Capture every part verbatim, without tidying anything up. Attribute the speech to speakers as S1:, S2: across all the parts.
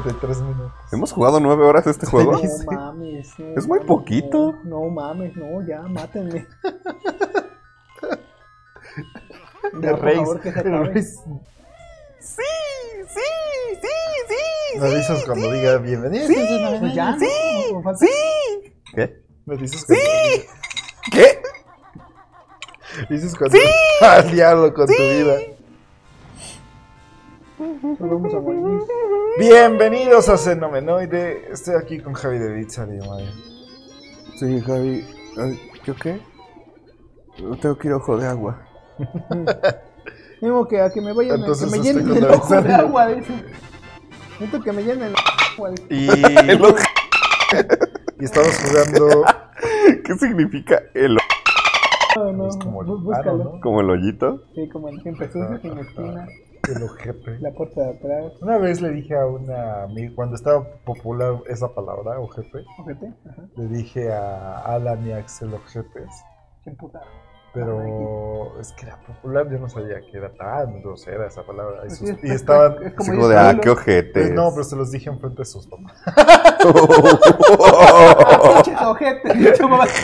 S1: cincuenta y tres minutos.
S2: ¿Hemos jugado nueve horas este juego?
S1: Sí.
S3: No mames. No,
S2: Es muy
S3: mames,
S2: poquito.
S3: No, no mames, no, ya, mátenme.
S1: De
S3: Ya, por
S1: Reis.
S3: favor, que se
S1: El
S3: acabe.
S1: Reis.
S2: Sí, sí, sí, sí.
S1: Me avisas cuando diga bienvenido.
S2: Sí,
S3: Pues ya, ¿no?
S2: sí,
S3: ¿Cómo falta?
S2: sí. ¿Qué?
S1: Me dices cuando
S2: Sí. ¿Qué?
S1: dices cuando al diablo con tu vida.
S3: Nos vamos a morir.
S1: Bienvenidos a Xenomenoide. Estoy aquí con Javi de Bitzar y Maya.
S2: Sí, Javi. ¿Yo qué? No tengo que ir a ojo de agua.
S3: Tengo que a que me vayan,
S1: Entonces
S3: que me
S1: estoy
S3: llenen
S1: con
S3: el
S1: la
S3: ojo de
S1: Bitzar.
S3: agua, dice. Necesito que me llenen el agua, dice.
S1: Y,
S2: El ojo.
S1: y estamos jugando.
S2: ¿Qué significa el ojo?
S3: No, no,
S1: Es como el
S3: bú-
S1: paro,
S3: búscalo.
S1: ¿no?
S2: ¿Como el hoyito?
S3: Sí, como el que empezó sin esquina,
S1: El ojete.
S3: la puerta de atrás,
S1: Una vez le dije a una amiga, cuando estaba popular esa palabra, ojete,
S3: ojete, ajá,
S1: le dije a Alan y Axel ojetes,
S3: qué putada.
S1: pero es que era popular, yo no sabía que era tan grosera esa palabra. Y,
S3: Pues
S1: sus-
S3: sí, es-
S1: y
S3: es-
S1: estaban...
S3: es
S2: Así
S3: como
S2: como de,
S3: dice
S2: ah,
S3: Lolo.
S2: qué ojete.
S1: Pues no, pero se los dije enfrente de sus papás.
S3: Pinches ojetes, tu mamá.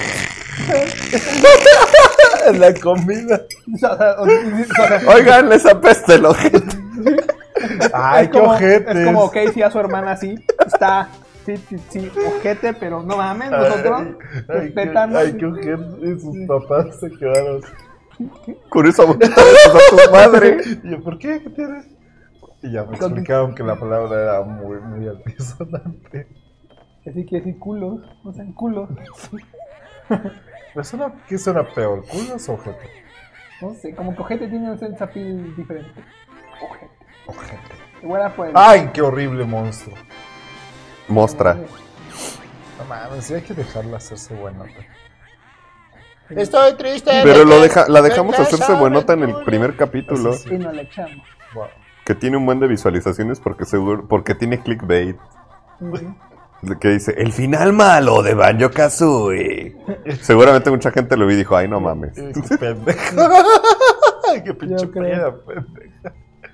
S1: En la comida.
S3: O sea, o- o sea,
S2: Oigan, les apesta el ojete.
S1: Ay,
S3: es
S1: qué
S3: como-
S1: ojetes.
S3: Es como Casey a su hermana así, está, sí, sí, sí, ojete, pero no mames, nosotros,
S1: Ay, ay, qué,
S3: respetando.
S1: ay, qué ojete. Y sus papás se quedaron.
S2: Con esa boquita de a tu madre.
S1: Y yo, ¿por qué? ¿Qué tienes? Y ya me
S3: Con-
S1: explicaron que la palabra era muy, muy altisonante.
S3: Así que decir culos, o sea, culos,
S1: Pero suena, ¿qué suena peor? ¿Culos o ojete?
S3: no sé, como que ojete tiene un sense appeal diferente. Ojete.
S1: Ojete.
S3: Igual pues.
S1: ¡Ay, qué horrible monstruo!
S2: Mostra.
S1: No mames, sí hay que dejarla hacerse buenota. Estoy triste.
S2: Pero lo deja, la dejamos hacerse buenota en el primer capítulo.
S1: Así sí.
S3: Y no le echamos.
S1: Wow.
S2: Que tiene un buen de visualizaciones porque seguro, porque tiene clickbait.
S3: Ujú.
S2: Que dice, el final malo de Banjo-Kazooie. Seguramente mucha gente lo vio y dijo, ay, no mames.
S1: Eh, Qué pendejo. Qué pinche
S3: Yo creo.
S1: peda, pendeja.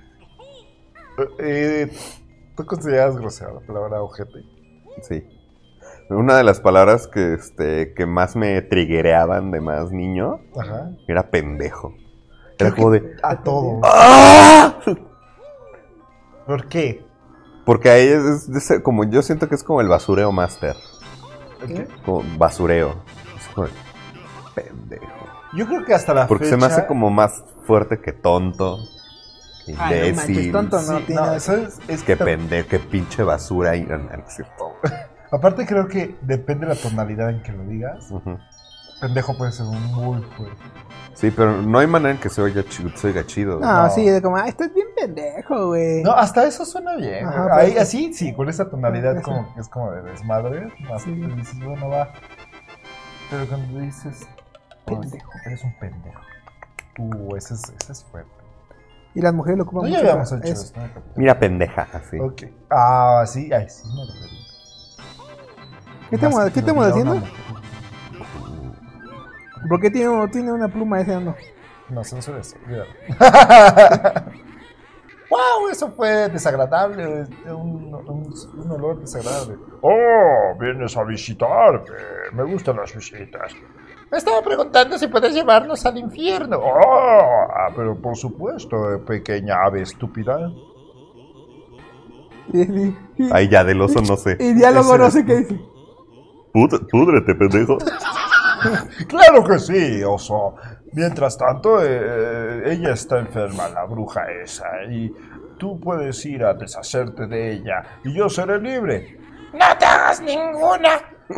S1: Eh, ¿Tú consideras grosera la palabra ojete?
S2: Sí. Una de las palabras que, este, que más me triguereaban de más niño
S1: Ajá.
S2: era pendejo. Era como de...
S1: A todo.
S2: ¡Ah!
S1: ¿Por qué?
S2: Porque ahí es, es- es como, yo siento que es como el basureo master.
S1: ¿Qué?
S2: Como basureo. Es como de, pendejo.
S1: Yo creo que hasta la
S2: Porque
S1: fecha...
S2: se me hace como más fuerte que tonto. Que
S3: Ay, no manches,
S2: imbécil.
S3: tonto
S1: Sí,
S3: no tiene
S1: no,
S3: nada que-
S1: ¿sabes? Es
S2: Que
S1: que
S2: pendejo, que pinche basura. Y, no, no, no es cierto.
S1: aparte creo que depende de la tonalidad en que lo digas.
S2: Ujú.
S1: Pendejo puede ser un muy fuerte.
S2: Sí, pero no hay manera en que se oiga chido. Se oiga chido.
S3: No,
S1: No.
S3: sí, de como, ah, estás bien pendejo, güey.
S1: No, hasta eso suena bien.
S3: Ajá,
S1: güey.
S3: pues,
S1: Ahí,
S3: sí.
S1: así, sí, con esa tonalidad
S3: Eso.
S1: como que es como de desmadre. Más
S3: Sí.
S1: que dices, bueno, va. Pero cuando dices,
S3: Pendejo.
S1: eres un pendejo. Uh, ese es, ese es fuerte.
S3: Y las mujeres lo ocupan
S1: No,
S3: mucho.
S1: ya habíamos
S3: para
S1: hecho
S3: eso.
S1: esto. ¿no?
S2: Mira, pendeja, así.
S1: Ok. Ah, sí, ay, sí, me referí.
S3: ¿Qué estamos,
S1: Más
S3: ¿qué
S1: que
S3: estamos
S1: lo diga
S3: haciendo?
S1: una mujer.
S3: ¿Por qué tiene, tiene una pluma ese ano?
S1: No, censura eso. olvídalo. ¡Wow! Eso fue desagradable. Un, un, un olor desagradable. ¡Oh! Vienes a visitarme. Me gustan las visitas. Me estaba preguntando si puedes llevarnos al infierno. ¡Oh! Ah, pero por supuesto, pequeña ave estúpida.
S3: Y, y- y-
S2: Ay, ya, del oso no sé.
S3: y diálogo
S1: Ese
S3: no
S1: es-
S3: sé qué dice.
S2: Pud- Púdrete, pendejo.
S1: ¡Claro que sí, oso! Mientras tanto, eh, ella está enferma, la bruja esa, y tú puedes ir a deshacerte de ella, y yo seré libre. ¡No te hagas ninguna!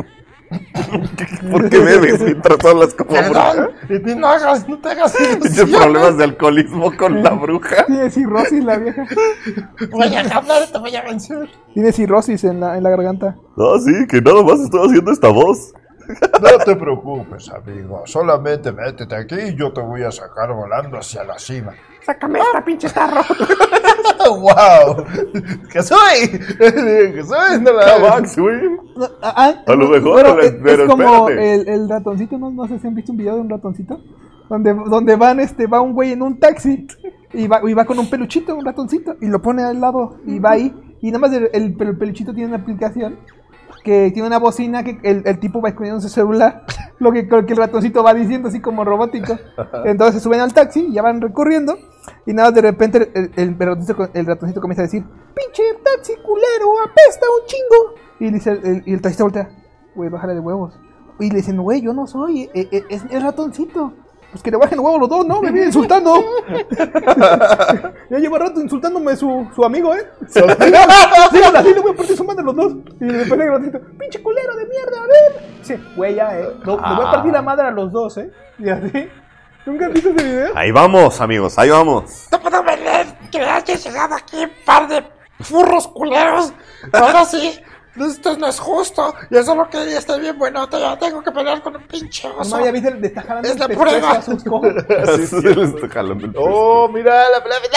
S2: ¿Por qué bebes mientras hablas como bruja?
S1: ¡Perdón! Y No, hagas, no te hagas
S2: Tienes
S1: ilusiones.
S2: problemas de alcoholismo con la bruja.
S3: Tiene cirrosis la vieja.
S1: Voy a hablar, te voy a vencer.
S3: Tiene cirrosis en la, en la garganta.
S2: Ah, sí, que nada más estoy haciendo esta voz.
S1: No te preocupes, amigo. Solamente métete aquí y yo te voy a sacar volando hacia la cima.
S3: Sácame esta pinche tarro.
S1: ¡Wow! ¡Que soy! ¡Que soy! No la-
S2: Cavax, güey.
S3: Ah,
S2: A lo mejor,
S3: bueno,
S2: pero-
S3: es,
S2: pero
S3: es como
S2: espérate.
S3: el, el ratoncito, ¿no? No sé si han visto un video de un ratoncito. Donde, donde van, este, va un güey en un taxi y va, y va con un peluchito, un ratoncito, y lo pone al lado y va ahí Y nada más el, el, el peluchito tiene una aplicación que tiene una bocina que el, el tipo va escondiendo su celular, lo que, lo que el ratoncito va diciendo así como robótico. Entonces se suben al taxi, ya van recorriendo, y nada más de repente el, el, el, ratoncito, el ratoncito comienza a decir, pinche taxi culero, apesta un chingo. Y, dice el, el, y el taxista voltea, güey, bájale de huevos. Y le dicen, güey, yo no soy, es, es, es ratoncito. Pues que le bajen huevos los dos, ¿no? Me viene insultando. Ya lleva rato insultándome su, su amigo, ¿eh? Sí, así le voy a partir su madre a los dos. Y después el ratito, pinche culero de mierda, a ver. Sí, güey, ya, ¿eh? Le voy a partir la madre a los dos, ¿eh? Y así. ¿Nunca has visto ese video?
S2: Ahí vamos, amigos, ahí vamos.
S1: No puedo creer que hayas llegado aquí, par de furros culeros. Ahora sí, esto no es justo. Yo solo quería estar bien bueno. Ya tengo que pelear con un pinche oso.
S3: No, ya viste, le está jalando
S1: Es la
S3: el pescuezo
S1: prueba.
S3: a sus cojos.
S2: Así se le está jalando el
S1: Oh, mira la pelea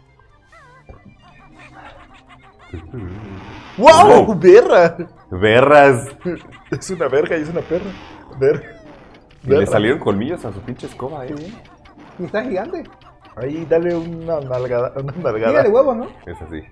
S1: final. ¡Wow!
S2: Wow.
S1: ¡Verra!
S2: Berras.
S1: Es una verga y es una perra. Verga.
S2: Y le salieron colmillos a su pinche escoba, eh.
S3: Sí. Y está gigante.
S1: Ahí, dale una nalgada. Una
S3: Mira de
S1: nalgada.
S3: huevo, ¿no?
S2: Es así.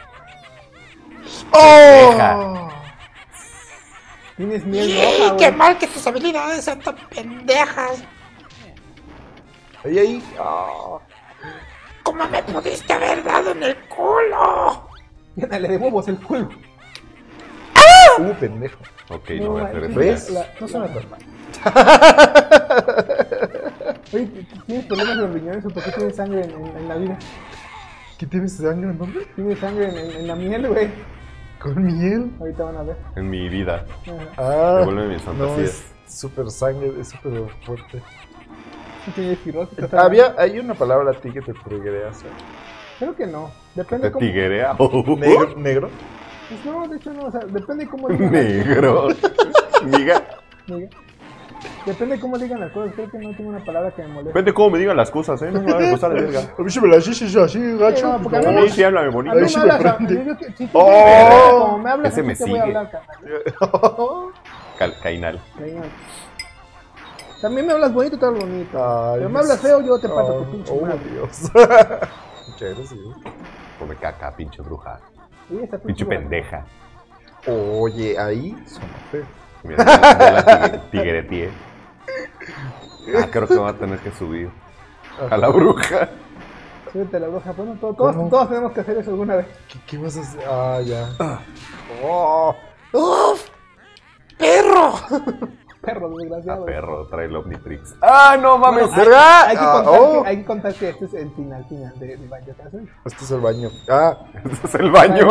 S1: ¡Oh!
S3: Tienes miel roja,
S1: ¡Qué
S3: güey.
S1: mal que tus habilidades sean tan pendejas! Ahí, ahí. Oh. ¿Cómo me pudiste haber dado en el culo?
S3: Llénale de huevos el culo.
S1: Uh, pendejo.
S2: Ok, no voy a hacer eso.
S1: ¿Ves?
S3: La- no suena tan mal. Oye, ¿tienes problemas en los riñones o por qué tienes sangre en, en- en la vida?
S1: ¿Qué tienes sangre en dónde?
S3: Tienes sangre en, en- en la miel, güey.
S1: Con miel.
S3: Ahorita van a ver.
S2: En mi vida.
S3: Ajá.
S1: Ah,
S2: Devuélveme mis
S1: no,
S2: fantasías.
S1: es súper sangre, es súper fuerte.
S3: Sí, tienes cirrosis. o sea,
S1: Había, hay una palabra a ti que te triggereas.
S3: Creo que no.
S2: Te
S3: Depende cómo.
S2: tiguerea.
S1: ¿Negro? ¿Negro?
S3: Pues no, de hecho no. O sea, depende cómo digan.
S2: Negro. Miga.
S3: Diga. Depende cómo digan las cosas. Creo que no tengo una palabra que me moleste.
S2: Depende cómo me digan las cosas, eh. No me van a pasar de verga.
S1: A mí se me las dices así, gacho.
S3: no, porque a
S2: A
S3: mí
S2: mí sí háblame
S3: A
S2: bonito.
S3: mí
S1: Ahí
S3: me
S1: sí me
S3: hablas. a-
S1: prende.
S3: yo- yo- si tú
S1: Oh.
S3: me- como me hablas,
S2: Ese
S3: así
S2: me
S3: te voy a
S2: sigue.
S3: hablar, carnal.
S2: Cal- Cainal.
S3: Cañón. También me hablas bonito, te hablo bonito.
S1: Ay,
S3: Pero me hablas feo, yo te parto
S1: oh,
S3: tu pinche
S1: oh,
S3: madre.
S1: Dios. Muchas gracias.
S2: Come caca, pinche bruja.
S3: Sí, está
S2: Pinche
S3: bueno.
S2: pendeja.
S1: Oye, ahí sonó feo.
S2: Mira, la tigretie. Ah, creo que va a tener que subir a la bruja.
S3: Súbete la bruja. Bueno, to- todos,
S1: ¿Cómo?
S3: todos tenemos que hacer eso alguna vez.
S1: ¿Qué, qué vas a hacer? Ah, ya. Oh. ¡Uf! ¡Perro!
S3: Perro,
S2: A
S3: desgraciado.
S2: perro, trae el Omnitrix. ¡Ah, no mames!
S3: Bueno, hay,
S1: ¿Verga?
S3: hay que
S1: Ah,
S3: contar
S1: oh.
S3: que, hay que contar que este es el final, final de, de Banjo Kazooie.
S1: Este es el baño. Ah,
S2: Este es el baño.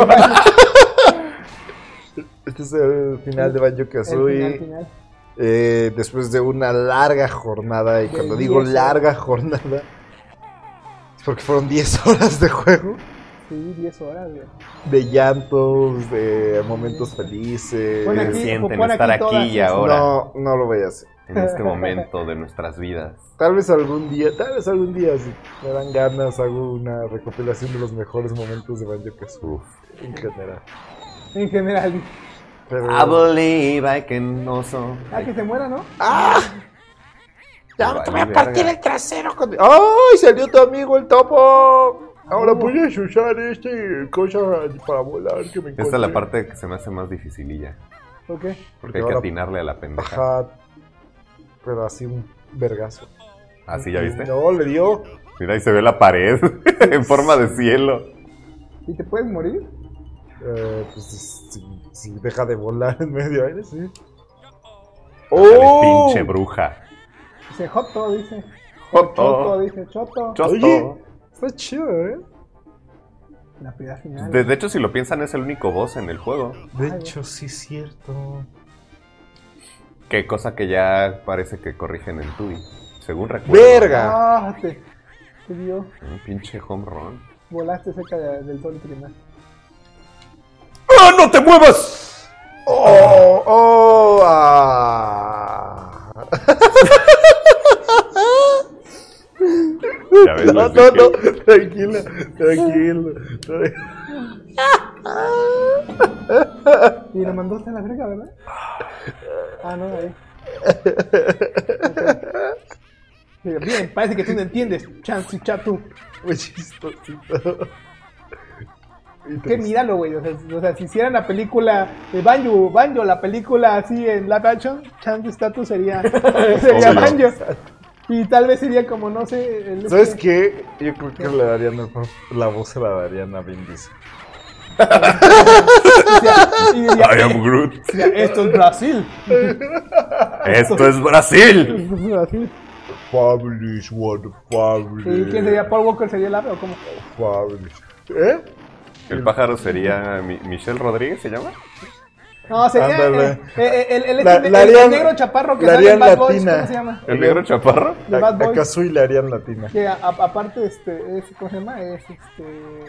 S1: este es el final de Banjo
S3: El final,
S1: Kazooie.
S3: final.
S1: Eh, después de una larga jornada, y
S3: De
S1: cuando digo
S3: diez
S1: larga jornada, es porque fueron diez horas de juego,
S3: Sí, diez horas, güey.
S1: de llantos, de momentos felices.
S3: Pon
S2: ¿Qué
S3: aquí-
S2: sienten
S3: pon
S2: estar
S3: aquí todas
S2: aquí y
S3: esas.
S2: ahora?
S1: No, no lo voy a hacer.
S2: En este momento de nuestras vidas.
S1: Tal vez algún día, tal vez algún día, si me dan ganas, hago una recopilación de los mejores momentos de Banjo Kazooie
S2: Uf.
S1: en general.
S3: En general.
S1: Pero...
S2: I believe I can also.
S3: Ah, que se muera, ¿no?
S1: ¡Ah! Ya
S2: Vale,
S1: te voy a partir
S2: verga.
S1: el trasero con... ¡Ay! Salió tu amigo el topo. Ahora puedes usar este cosa para volar que me encontré.
S2: Esta es la parte que se me hace más dificililla.
S3: ¿Por qué?
S2: Porque hay que
S1: ahora-
S2: atinarle a la pendeja.
S1: Ajá. Pero así un vergazo.
S2: Así, ¿ya viste?
S1: No, le dio.
S2: Mira, ahí se ve la pared en forma de cielo.
S3: ¿Y te puedes morir?
S1: Eh, pues si, si deja de volar en medio aire, sí.
S2: Dale,
S1: ¡Oh!
S2: pinche bruja.
S3: Dice Joto, dice.
S2: Joto.
S3: Choto, dice Choto.
S2: Chosto.
S1: Oye. Está chido, ¿eh?
S3: La piedad final.
S2: De, de hecho, si lo piensan, es el único boss en el juego.
S1: De
S3: Ay,
S1: hecho, sí es cierto.
S2: Qué cosa que ya parece que corrigen en Tui. Según recuerdo.
S1: ¡Verga!
S3: Ah, te, te dio.
S2: Un pinche home run.
S3: Volaste cerca de- del sol primal.
S2: ¡Ah, no te muevas!
S1: ¡Oh! ¡Oh! Ah.
S2: Ya ves,
S1: No,
S2: les
S1: no,
S2: dije.
S1: no. Tranquilo, tranquilo.
S3: Y lo mandaste a la verga, ¿verdad? Ah, no, ahí. Okay. Bien, parece que tú no entiendes. Chance chato.
S1: Muy chistosito.
S3: Que míralo, güey. O sea, o sea, si hicieran la película de Banjo, Banjo, la película así en live action, Chance Status sería, sería
S2: Obvio.
S3: Banjo. Y tal vez sería como, no sé. El
S4: ¿Sabes
S3: este-
S4: qué? Yo creo que le darían mejor. La voz se la darían a Vin Diesel.
S3: y diría,
S2: I am Groot.
S3: diría, esto es Brasil.
S2: Esto es Brasil.
S3: Esto es Brasil.
S4: Fabulous, what a fabulous.
S3: ¿Y quién sería? ¿Paul Walker sería el ave o cómo?
S4: Fabulous. ¿Eh?
S2: El pájaro sería Mi- Michelle Rodríguez, ¿se llama?
S3: No, sería
S4: Ándale.
S3: eh, eh, el, el, el,
S4: La-
S3: el-
S4: la
S3: el
S4: harían-
S3: negro chaparro que
S4: la
S3: sale en
S4: harían
S3: Bad Boys,
S4: latina.
S3: ¿cómo se llama?
S2: ¿El negro chaparro?
S3: De
S4: A,
S3: Bad
S4: a
S3: Boys.
S4: Kazooie le harían latina.
S3: Que a- a- aparte, este, es, ¿cómo se llama? Es este...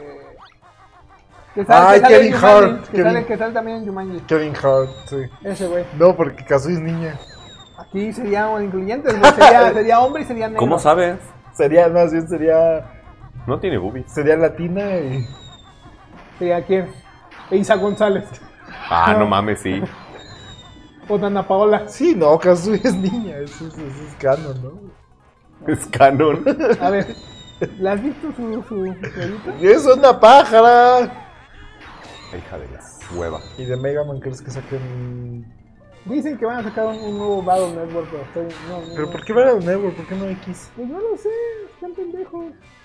S3: Que
S4: Ay,
S3: que sale
S4: Kevin
S3: en Jumanji,
S4: Hart,
S3: Que,
S4: Kevin-
S3: sale, que sale también en Jumanji.
S4: Kevin Hart, sí.
S3: Ese güey.
S4: No, porque Kazooie es niña.
S3: Aquí serían incluyentes, güey. Sería, sería hombre y sería negro.
S2: ¿Cómo sabes?
S4: Sería, más bien sería.
S2: No tiene boobies.
S4: Sería latina y.
S3: Sería quién? Isa González.
S2: Ah, no mames, sí.
S3: O Dana Paola.
S4: Sí, no, Kazooie es niña. Eso es, eso es canon, ¿no?
S2: Es canon.
S3: A ver, ¿la has visto su, su, su edita?
S4: ¡Es una pájara!
S2: Hija de la hueva.
S4: Y de Mega Man, ¿crees que saquen.?
S3: Dicen que van a sacar un, un nuevo Battle Network, pero estoy... No, no,
S4: ¿Pero
S3: no.
S4: por qué Battle Network? ¿Por qué no X?
S3: Pues no lo sé, están pendejos.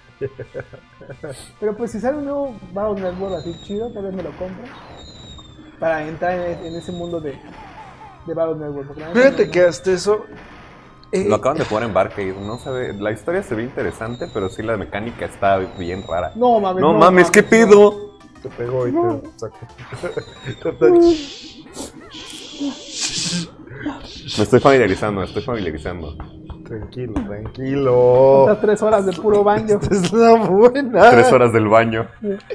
S3: Pero pues si sale un nuevo Battle Network así chido, tal vez me lo compro. Para entrar en, en ese mundo de, de Battle Network. porque la neta
S4: Fíjate
S3: no-
S4: que hasta eso. eh,
S2: Lo acaban de jugar en Barcade. No se ve. La historia se ve interesante, pero sí la mecánica está bien rara.
S3: No mames.
S2: No mames, ¿qué
S3: no.
S2: pedo?
S4: Te pegó y
S3: No.
S4: te sacó.
S2: Me estoy familiarizando, me estoy familiarizando.
S4: Tranquilo, tranquilo.
S3: Estas tres horas de puro baño.
S4: Esta es la buena.
S2: Tres horas del baño.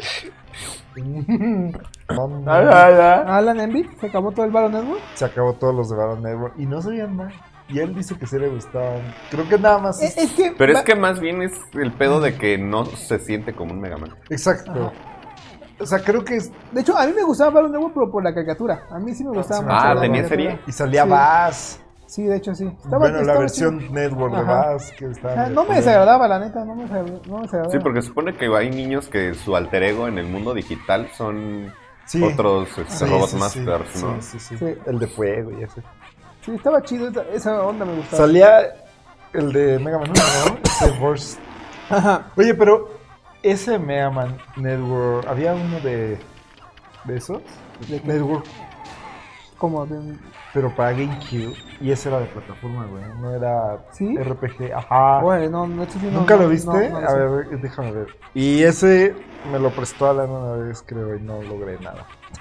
S3: Alan Envy, se acabó todo el Battle Network.
S4: Se acabó todos los de Battle Network y no sabían mal. Y él dice que sí le gustaban. Creo que nada más.
S3: Es, es que.
S2: Pero es
S3: va-
S2: que más bien es el pedo de que no se siente como un Mega Man.
S4: Exacto. O sea, creo que es.
S3: De hecho, a mí me gustaba Battle Network, pero por la caricatura. A mí sí me gustaba mucho.
S2: Ah,
S3: la
S2: ¿tenía
S3: caricatura.
S2: serie?
S4: Y salía
S3: Sí.
S4: Bass.
S3: Sí, de hecho sí. Estaba-
S4: Bueno, la
S3: estaba
S4: versión
S3: chido.
S4: Network de
S3: Ajá.
S4: Bass. Que estaba
S3: O sea,
S4: medio
S3: no me
S4: culera.
S3: desagradaba, la neta, no me desagradaba. No me desagradaba.
S2: Sí, porque se supone que hay niños que su alter ego en el mundo digital son
S4: Sí.
S2: otros este,
S4: Sí,
S2: Robot
S4: sí,
S2: Masters,
S4: sí,
S2: ¿no?
S4: Sí, sí, sí.
S3: Sí.
S4: El de fuego y así.
S3: Sí, estaba chido, esa, esa onda me gustaba.
S4: Salía el de Mega Man uno, ¿no? Ese Force.
S3: Ajá.
S4: Oye, pero ese Mega Man Network, ¿había uno de, de esos?
S3: ¿De qué?
S4: Network,
S3: Como de...
S4: pero para GameCube. Y ese era de plataforma, güey. No era
S3: ¿Sí?
S4: R P G. Ajá.
S3: Órale, no, no, esto sí no-
S4: ¿Nunca
S3: no-
S4: lo viste?
S3: no, no lo
S4: A
S3: sé.
S4: ver, déjame ver. Y ese me lo prestó Alan una vez, creo, y no logré nada.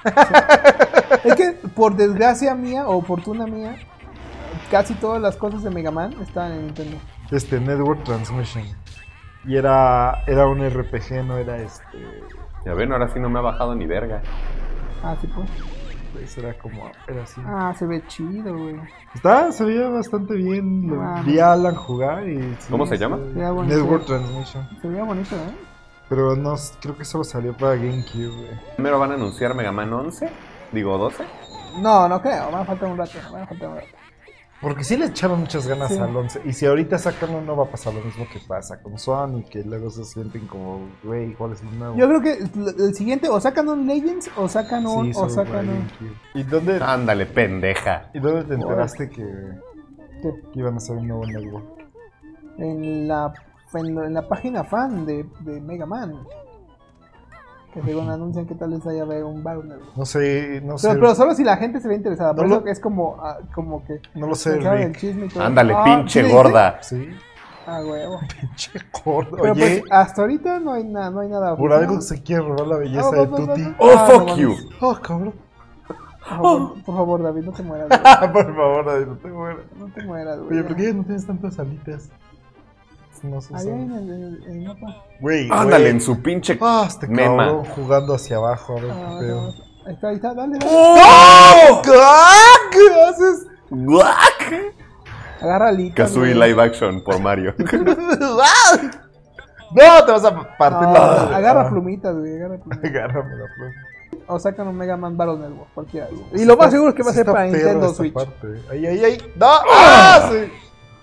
S3: Es que, por desgracia mía o fortuna mía, casi todas las cosas de Mega Man estaban en Nintendo.
S4: Este, Network Transmission. Y era, era un R P G, no era este...
S2: Ya ven, ahora sí no me ha bajado ni verga.
S3: Ah, sí, pues.
S4: Pues era como... Era así.
S3: Ah, se ve chido, güey.
S4: Está, se veía bastante bien. Lo
S3: Ah,
S4: vi a Alan jugar y... sí,
S2: ¿Cómo se llama?
S4: veía-
S3: Sería bonito.
S4: Network Transmission.
S3: Se veía bonito, ¿eh?
S4: Pero no, creo que solo salió para GameCube, güey.
S2: Primero van a anunciar Mega Man once, digo doce.
S3: No, no creo, van a faltar un rato, van a faltar un rato.
S4: Porque sí le echaron muchas ganas
S3: Sí.
S4: al once. Y si ahorita sacan uno, no va a pasar lo mismo que pasa con Sony, que luego se sienten como, güey, ¿cuál es el nuevo?
S3: Yo creo que el el siguiente, o sacan un Legends, o sacan un,
S4: Sí,
S3: o
S4: solo para
S3: sacan un...
S4: GameCube. ¿Y dónde,
S2: Ándale, pendeja.
S4: ¿Y dónde te enteraste que,
S3: ¿Qué?
S4: que iban a hacer un nuevo network?
S3: En la, en, en la página fan de, de Mega Man. Que según anuncian que tal vez haya haber un Battle Network.
S4: No sé, no sé.
S3: Pero, pero solo si la gente se ve interesada. Por
S4: No
S3: eso
S4: lo-
S3: es como, ah, como que...
S4: No lo sé,
S3: se sabe el
S4: Rick.
S3: chisme y todo.
S2: Ándale,
S3: Ah,
S2: pinche
S3: ¿sí le
S2: gorda.
S4: Sí,
S3: dice? Ah, huevo.
S4: pinche gordo.
S3: Pero
S4: Oye,
S3: pues hasta ahorita no hay, nada no hay nada.
S4: por
S3: oficial.
S4: algo se quiere robar la belleza
S3: Ah,
S4: de
S3: va, va, va,
S4: Tutti.
S3: va.
S2: Oh,
S3: Ah,
S2: fuck
S3: no
S2: you.
S3: mames.
S4: Oh, cabrón.
S3: Por favor, por favor, David, no te mueras. güey.
S4: Por favor, David, no te mueras.
S3: No te mueras, güey.
S4: Oye, ¿por qué ya no tienes tantas alitas? No se
S3: Allá en
S4: usan.
S3: el, en el- en el mapa.
S4: Güey,
S2: Ándale,
S4: güey.
S2: en su pinche
S4: Ah, este
S2: mema.
S4: cabrón jugando hacia abajo, a ver
S3: Ah,
S4: qué pedo.
S3: no, ahí está, ahí está, dale, dale.
S2: ¡Oh!
S4: ¿Qué haces?
S2: ¡Guac!
S3: Agarra alitas.
S2: Kazooie
S3: güey.
S2: live action por Mario.
S4: No, te vas a partir
S3: No,
S4: la madre.
S3: agarra
S4: Ah,
S3: plumitas, güey, agarra plumitas.
S4: Agárrame la pluma.
S3: O sacan un Mega Man Battle Network, cualquiera. Y lo más seguro es que va a
S4: Sí
S3: ser
S4: está
S3: para
S4: perra
S3: Nintendo
S4: esta
S3: Switch.
S4: parte. Ay, ay, ay. ¡No! ¡Ah! Sí.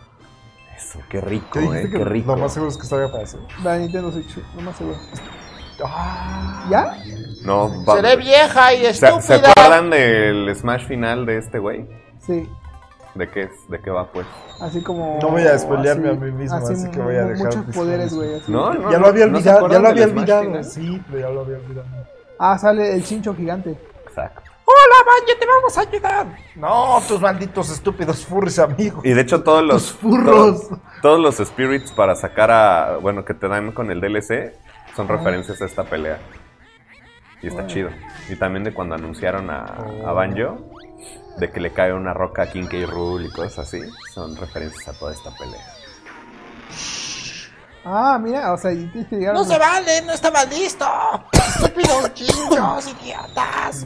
S2: Eso, qué rico,
S4: ¿Qué
S2: eh,
S4: dijiste
S2: qué
S4: que
S2: rico.
S4: lo más seguro es que salga para eso?
S3: Para Nintendo Switch, lo más seguro.
S4: Ah,
S3: ¿Ya?
S2: No, va-
S1: Seré vieja y
S2: ¿Se,
S1: estúpida.
S2: ¿Se acuerdan del Smash final de este güey?
S3: Sí.
S2: ¿De qué es? ¿De qué va, pues?
S3: Así como...
S4: No voy a spoilearme a mí mismo, así que voy a
S3: mu-
S4: dejar
S3: Muchos
S4: de
S3: poderes,
S4: spoiler.
S3: güey. así.
S2: No, no,
S4: Ya
S2: no,
S4: lo había
S2: ¿no se
S4: olvidado, ya
S2: acuerdan
S4: lo había
S2: del Smash
S4: olvidado.
S2: final?
S4: Sí, pero ya lo había olvidado.
S3: Ah, sale el chincho gigante.
S2: Exacto.
S1: Hola, Banjo, te vamos a ayudar. No, tus malditos estúpidos furries amigos.
S2: Y de hecho todos los...
S4: furros.
S2: Todos, todos los spirits para sacar a... Bueno, que te dan con el D L C son referencias a esta pelea. Y está chido. Y también de cuando anunciaron a, a Banjo, de que le cae una roca a King K. Rool y cosas así, son referencias a toda esta pelea.
S3: Ah, mira, o sea, y tienes que llegar a
S1: No
S3: una-
S1: se vale, no estaba listo. Estúpidos chinchos, idiotas.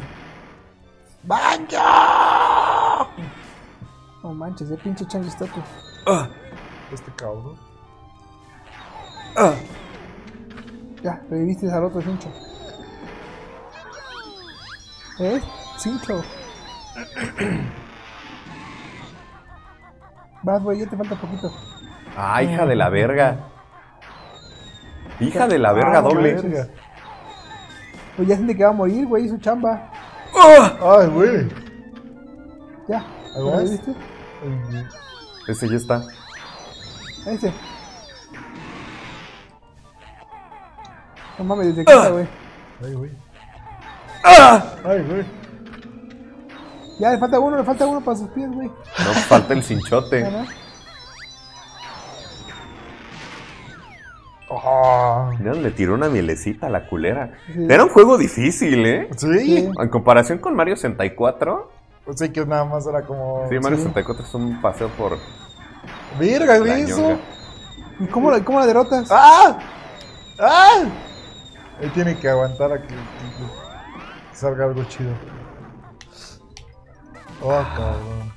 S1: Banjo.
S3: No manches, ese pinche changuistote.
S4: Este cabrón.
S3: Ya, reviviste al otro chincho. ¿Eh? Cincho. Vas, güey, ya te falta poquito.
S2: Ah, hija de la verga. Hija de la verga
S3: Ah, no
S2: doble.
S3: manches. Pues ya siente que va a morir, güey, es su chamba.
S4: Ay, güey.
S3: Ya,
S4: ¿Algo
S3: ¿lo
S4: más?
S3: viste?
S2: Ese ya está.
S3: Ese. No mames, desde casa, güey.
S4: Ay, güey. Ay, güey.
S3: Ya, le falta uno, le falta uno para sus pies, güey.
S2: No, falta el cinchote.
S3: Ajá.
S4: Ah.
S2: Mira, le tiró una mielecita a la culera.
S3: Sí.
S2: Era un juego difícil, ¿eh?
S4: ¿Sí?
S3: Sí.
S2: En comparación con Mario sesenta y cuatro.
S4: Sí, que nada más era como.
S2: Sí, Mario
S3: Sí.
S2: sesenta y cuatro es un paseo por
S4: Verga,
S2: la
S4: ¿ve eso?
S2: ñonga.
S3: ¿Y cómo la, cómo la derrotas?
S4: ¡Ah! ¡Ah! Él tiene que aguantar a que, que- que salga algo chido. Oh, cabrón.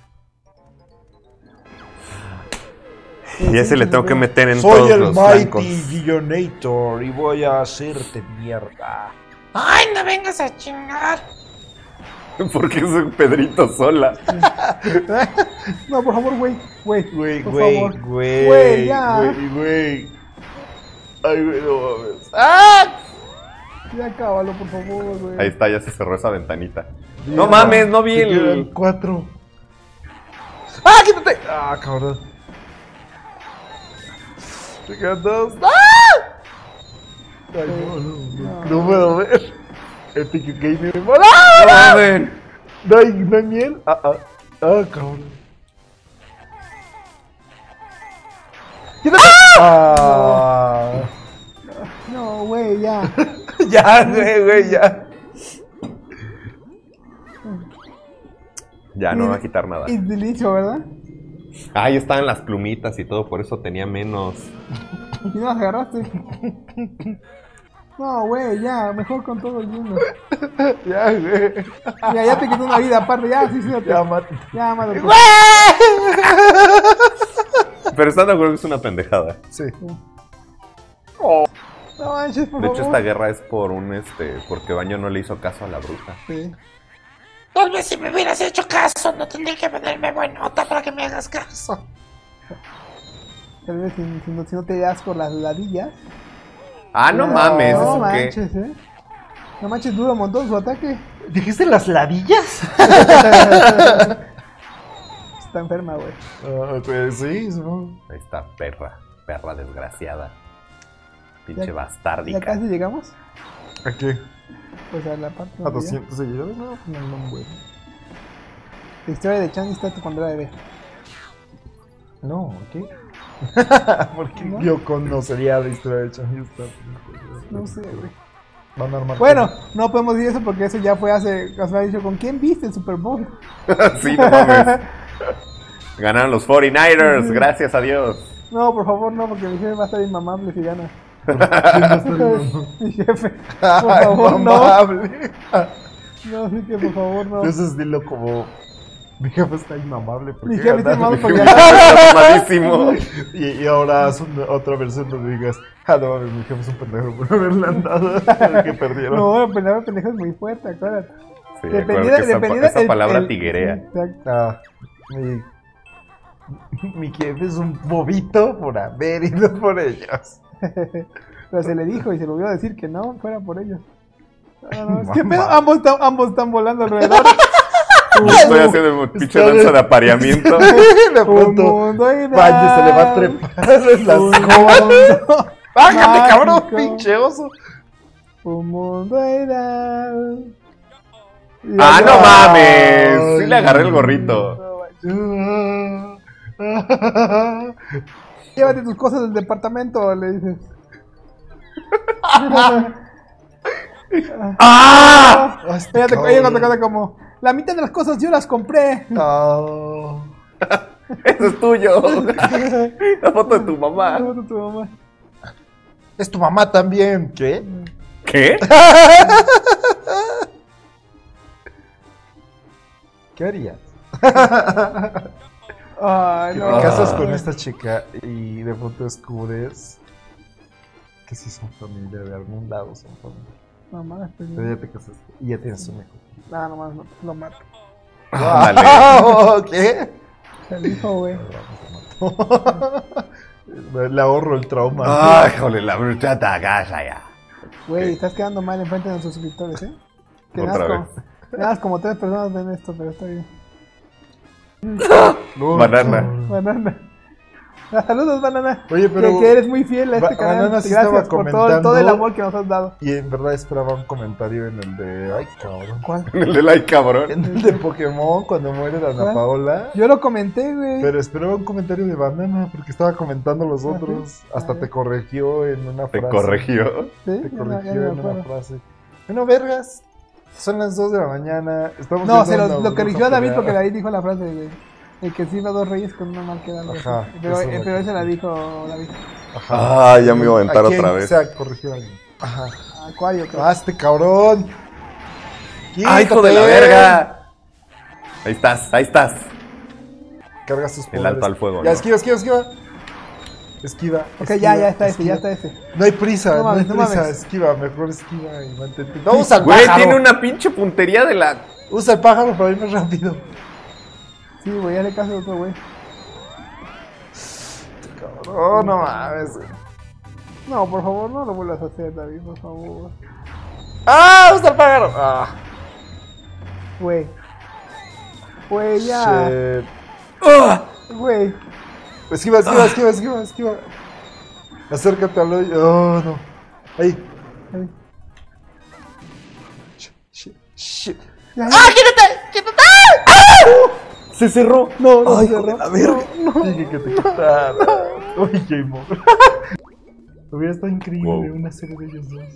S2: Y ese le tengo que meter en
S4: Soy
S2: todos
S4: el
S2: los
S4: Mighty
S2: flancos.
S4: Guillonator y voy a hacerte mierda.
S1: Ay, no vengas a chingar.
S2: Porque es un Pedrito sola.
S3: No, por favor, güey. Güey,
S4: Güey,
S3: por
S4: güey,
S3: favor.
S4: güey.
S3: Güey, ya.
S4: Güey, güey. Ay, güey, no mames. ¡Ah!
S3: Ya cábalo, por favor, güey.
S2: Ahí está, ya se cerró esa ventanita. No mames, no vi
S4: Te quedan
S2: el...
S4: cuatro. ¡Ah, quítate! ¡Ah, cabrón! Te quedan dos. ¡Ah! Ay, no, no, no, no puedo ver. Epic Gamer. ¡Ah!
S2: No mames.
S4: ¿No hay, no hay miel? Ah, ah. Ah, cabrón. ¡Quítate! ¡Ah!
S3: No, güey, ya.
S4: Ya, güey, güey, ya.
S2: Ya no me va a quitar nada.
S3: Es delicio, ¿verdad?
S2: Ahí estaban las plumitas y todo, por eso tenía menos.
S3: Y no las agarraste. No, güey, ya. Mejor con todo el mundo.
S4: Ya, güey.
S3: Ya, ya te quitó una vida aparte. Ya, sí, sí.
S4: Ya, mate.
S3: Ya, mátate.
S2: Pero están de acuerdo que es una pendejada.
S4: Sí.
S3: No manches, por
S2: De
S3: favor.
S2: hecho, esta guerra es por un este. Porque Baño no le hizo caso a la bruja.
S3: Sí.
S1: Tal vez si me hubieras hecho caso, no tendría que ponerme buenota para que me hagas caso.
S3: Tal vez si, si no, si no te das por las ladillas.
S2: Ah, no,
S3: No,
S2: mames,
S3: no
S2: ¿eso qué?
S3: manches, eh. No manches, dura un montón su ataque.
S4: ¿Dijiste las ladillas?
S3: Está enferma, güey.
S4: Ah, pues sí, supongo.
S2: Ahí está, perra. Perra desgraciada. Pinche
S3: Ya-
S2: bastárdica.
S3: ¿Ya casi llegamos?
S4: ¿A qué?
S3: Pues a la parte
S4: ¿A
S3: donde ya-
S4: doscientos seguidores? No, no, no, güey.
S3: La historia de Chan está cuando era bebé.
S4: No, ¿qué? Porque
S3: ¿No?
S4: yo conocería la historia de Champions.
S3: No sé, güey.
S4: Van a armar.
S3: Bueno, no podemos decir eso porque eso ya fue hace. Os había dicho, ¿con quién viste el Super Bowl?
S2: Sí, no mames. Ganaron los cuarenta y nueve ers, gracias a Dios.
S3: No, por favor, no, porque mi jefe va a estar inmamable si gana. Mi jefe, por
S4: Ay,
S3: favor, no.
S4: mamable.
S3: No, sí que por favor, no.
S4: Entonces dilo como. Mi jefe está inmamable. ¿Por
S3: Mi
S4: qué
S3: jefe está
S4: ganaron?
S3: inmamable porque ganaron.
S2: Malísimo.
S4: Y, y ahora haz una- otra versión donde digas, ah, no mames, mi jefe es un pendejo por haberle andado, que perdieron.
S3: No, la pendejo pendejo es muy fuerte, acuérdate.
S2: Sí,
S3: Dependiendo-
S2: acuérdate que esa,
S3: dependiendo
S2: esa
S3: el-
S2: palabra
S3: el-
S2: tiguerea.
S3: Exacto.
S4: Ah, mi, mi jefe es un bobito por haber ido por ellos.
S3: Pero se le dijo y se le olvidó decir que no, fuera por ellos. Ah, no, es que pedo, ambos, están- ambos están volando alrededor.
S2: Estoy haciendo un pinche danza de apareamiento.
S1: De
S3: Un
S1: pronto,
S3: mundo ideal.
S1: Banjo se le va a trepar en las
S3: Un
S1: cosas.
S3: mundo
S1: ¡Bájate, cabrón,
S3: mágico.
S1: pinche oso!
S3: Un mundo ideal. Y
S2: ¡Ah,
S3: allá-
S2: no mames! Sí le agarré el gorrito.
S3: Llévate tus cosas del departamento, le dices.
S2: ¡Ah!
S3: Ella te ella cuando canta como, la mitad de las cosas yo las compré.
S1: No.
S2: Eso es tuyo. La foto de tu mamá.
S3: La foto de tu mamá.
S1: Es tu mamá también. ¿Qué?
S2: ¿Qué?
S1: ¿Qué harías?
S3: Ay,
S1: Que
S3: no.
S1: te casas con esta chica y de pronto descubres que sí son familia, de algún lado son familia.
S3: Mamá, estoy
S1: Pero ya te casaste y ya tienes un hijo.
S3: No, nomás no, lo mato.
S2: Ándale.
S1: Wow, ¿qué?
S3: El hijo, güey.
S1: Le ahorro el trauma.
S2: Ay, joder, la bruchata casa ya.
S3: Güey, estás quedando mal enfrente de nuestros suscriptores, ¿eh? Que
S2: Otra
S3: nada,
S2: vez.
S3: como, nada más como tres personas ven esto, pero está bien.
S1: No,
S2: Banana.
S1: no.
S3: Banana. Ah, saludos, Banana.
S1: Oye, pero-
S3: Que, que eres muy fiel a este
S1: Ba-
S3: canal.
S1: Banana sí
S3: Gracias
S1: estaba
S3: por todo,
S1: comentando-
S3: todo el amor que nos has dado.
S1: Y en verdad esperaba un comentario en el de. Ay, cabrón.
S3: ¿Cuál?
S2: El de like, cabrón.
S1: En el de Pokémon, cuando muere la Ana
S3: ¿Cuál?
S1: Paola.
S3: Yo lo comenté, güey.
S1: Pero esperaba un comentario de Banana porque estaba comentando los
S3: ¿Ah,
S1: otros.
S3: sí?
S1: Hasta
S3: Ah,
S1: te
S3: ya.
S1: corrigió en una
S2: Te
S1: frase.
S2: corrigió.
S3: ¿Sí?
S1: Te
S3: Ya no- ya
S1: corrigió
S3: no me
S1: en una
S3: acuerdo.
S1: frase. Bueno, vergas. Son las dos de la mañana. Estamos
S3: No, se
S1: viendo
S3: lo,
S1: una
S3: lo corrigió
S1: bruja
S3: a David
S1: pelear.
S3: porque David dijo la frase de el que sirva dos reyes con una mal queda. algo así.
S1: Ajá,
S3: Pero,
S1: eso
S3: eh,
S1: la
S3: pero esa la
S1: corrigió.
S3: dijo David.
S1: Ajá.
S2: Ah, ya me iba a aventar
S1: ¿A quién
S2: otra vez.
S1: se ha corregido alguien? Ajá.
S3: Acuario, creo.
S1: ¡Ah, este cabrón!
S2: ¡Ay, hijo de la
S1: ¡Quítate!
S2: verga! Ahí estás, ahí estás.
S1: Carga sus
S2: El
S1: poderes.
S2: alto al fuego,
S1: Ya,
S2: ¿no?
S1: esquiva, esquiva, esquiva. Esquiva.
S3: Ok,
S1: esquiva,
S3: ya, ya está este, ya
S1: esquiva.
S3: está este.
S1: No hay prisa,
S3: No
S1: no,
S3: mames,
S1: hay
S3: no
S1: prisa.
S3: mames.
S1: Esquiva, mejor esquiva y mantente. No, usa el
S2: Güey,
S1: pájaro.
S2: tiene una pinche puntería de la...
S1: Usa el pájaro para ir más rápido.
S3: Sí, güey, ya le caso a otro güey.
S1: Oh, no mames.
S3: No, por favor, no lo vuelvas a hacer, David, por favor.
S1: ¡Ah! ¡Usa el pájaro! ¡Ah!
S3: Güey. Güey, ya.
S1: Shit.
S3: Güey.
S1: Esquiva, esquiva, esquiva, esquiva, esquiva. Acércate al hoyo. Oh, no. Ahí.
S3: Ahí.
S1: Shit, shit, shit.
S3: Ya, ya.
S2: Se cerró.
S3: No, no,
S1: Ay,
S3: se
S1: hijo de
S3: cerró.
S1: la verga. Dije que te quitara. Uy, game over. Hubiera estado increíble
S2: Wow.
S1: una serie de ellos dos.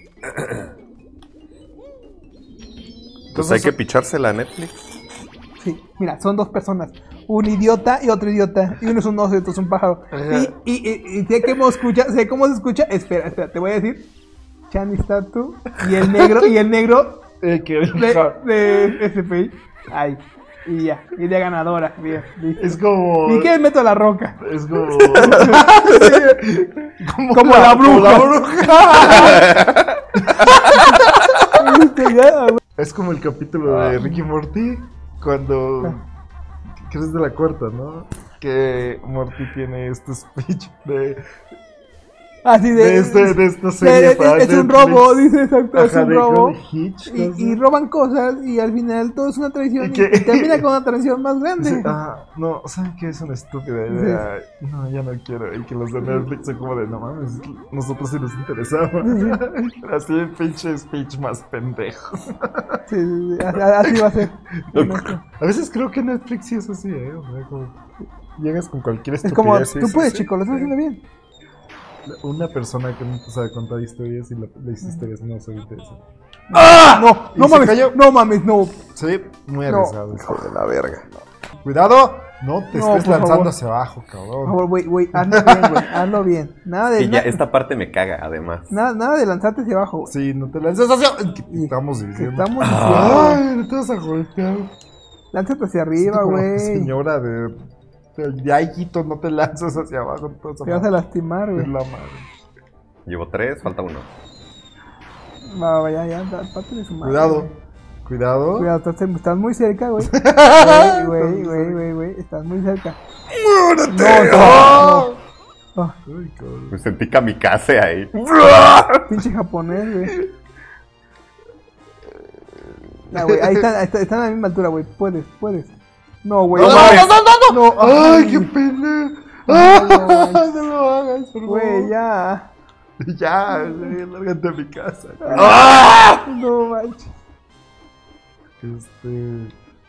S2: Pues hay que pichársela a Netflix.
S3: Sí, mira, son dos personas. Un idiota y otro idiota. Y uno es un oso y otro es un pájaro.
S1: Ajá.
S3: Y, y, y, y sé cómo escucha, sé cómo se escucha. Espera, espera, te voy a decir. Chani Statu y el negro, y el negro
S1: Eh, que
S3: de, de S P I. Ahí. Y ya. Y de ganadora. Bien, listo.
S1: es como.
S3: ¿Y qué meto la roca?
S1: Es como.
S3: Como la bruja.
S1: La bruja.
S3: Listo, ya, güey.
S1: Es como el capítulo de Ricky Morty. Cuando. Que es de la cuarta, ¿no? Que Morty tiene este speech de.
S3: Así de.
S1: De, este, de esta
S3: de-
S1: serie.
S3: de-
S1: para
S3: es un
S1: Netflix.
S3: robo, dice exacto, es
S1: Ajá,
S3: un
S1: de
S3: robo.
S1: Golden Hitch, ¿no?
S3: Y, y roban cosas y al final todo es una traición
S1: ¿Y
S3: y,
S1: qué?
S3: y termina con una traición más grande.
S1: Dice, ah, no, ¿saben qué? Es una estúpida idea. No, ya no quiero. Y que los de Netflix son como de, no mames, nosotros sí nos interesaba. Pero así el pinche speech más pendejo.
S3: Sí, sí, sí, así, así va a ser.
S1: A veces creo que Netflix sí es así, ¿eh? O sea, como llegas con cualquier
S3: Es
S1: estupidez.
S3: como,
S1: y
S3: tú
S1: dices,
S3: puedes,
S1: sí,
S3: chico, lo estás haciendo bien.
S1: Una persona que no sabe contar historias y la- las historias no son interesantes.
S3: ¡Ah! No,
S1: Y
S3: no
S1: se
S3: mames,
S1: cayó.
S3: no mames, no.
S1: Sí, muy
S3: No.
S1: arriesgado.
S2: Hijo de la verga.
S1: Cuidado, no te
S3: No,
S1: estés
S3: por
S1: lanzando
S3: favor.
S1: hacia abajo,
S3: Por
S1: cabrón.
S3: favor, güey, güey, hazlo bien, güey, hazlo bien. Nada de,
S2: Y ya,
S3: na-
S2: esta parte me caga, además.
S3: nada, nada de lanzarte hacia abajo, güey.
S1: Sí, no te lances hacia. ¿Qué
S3: Y-
S1: estamos
S3: ¿Qué
S1: diciendo?
S3: estamos diciendo?
S1: Ay, no te vas a golpear.
S3: Lánzate hacia
S1: Siento
S3: arriba,
S1: como la
S3: güey.
S1: Señora de. de ya, hijito, no te lances hacia abajo. No te
S3: Te vas a lastimar,
S1: Es
S3: güey.
S1: la madre.
S2: Llevo tres, falta uno.
S3: Va, va, ya, ya, da- pátale su madre.
S1: Cuidado,
S3: güey.
S1: cuidado.
S3: Cuidado, estás, estás muy cerca, güey. Güey, güey, güey, güey, güey, estás muy cerca.
S1: ¡Muérete!
S3: No,
S1: ¡Oh!
S3: Oh,
S4: Ay, cabrón.
S2: Me sentí kamikaze ahí.
S3: pinche japonés, güey. Nah, güey, ahí están, ahí están, están a la misma altura, güey. Puedes, puedes. No, güey.
S1: No, no, no, no, no, no.
S3: No,
S4: Ay,
S3: ay,
S4: qué pena.
S3: no,
S4: Ay, no lo hagas, por favor.
S3: güey, ya.
S4: Ya, güey, lárgate a mi casa.
S3: No manches.
S4: Este.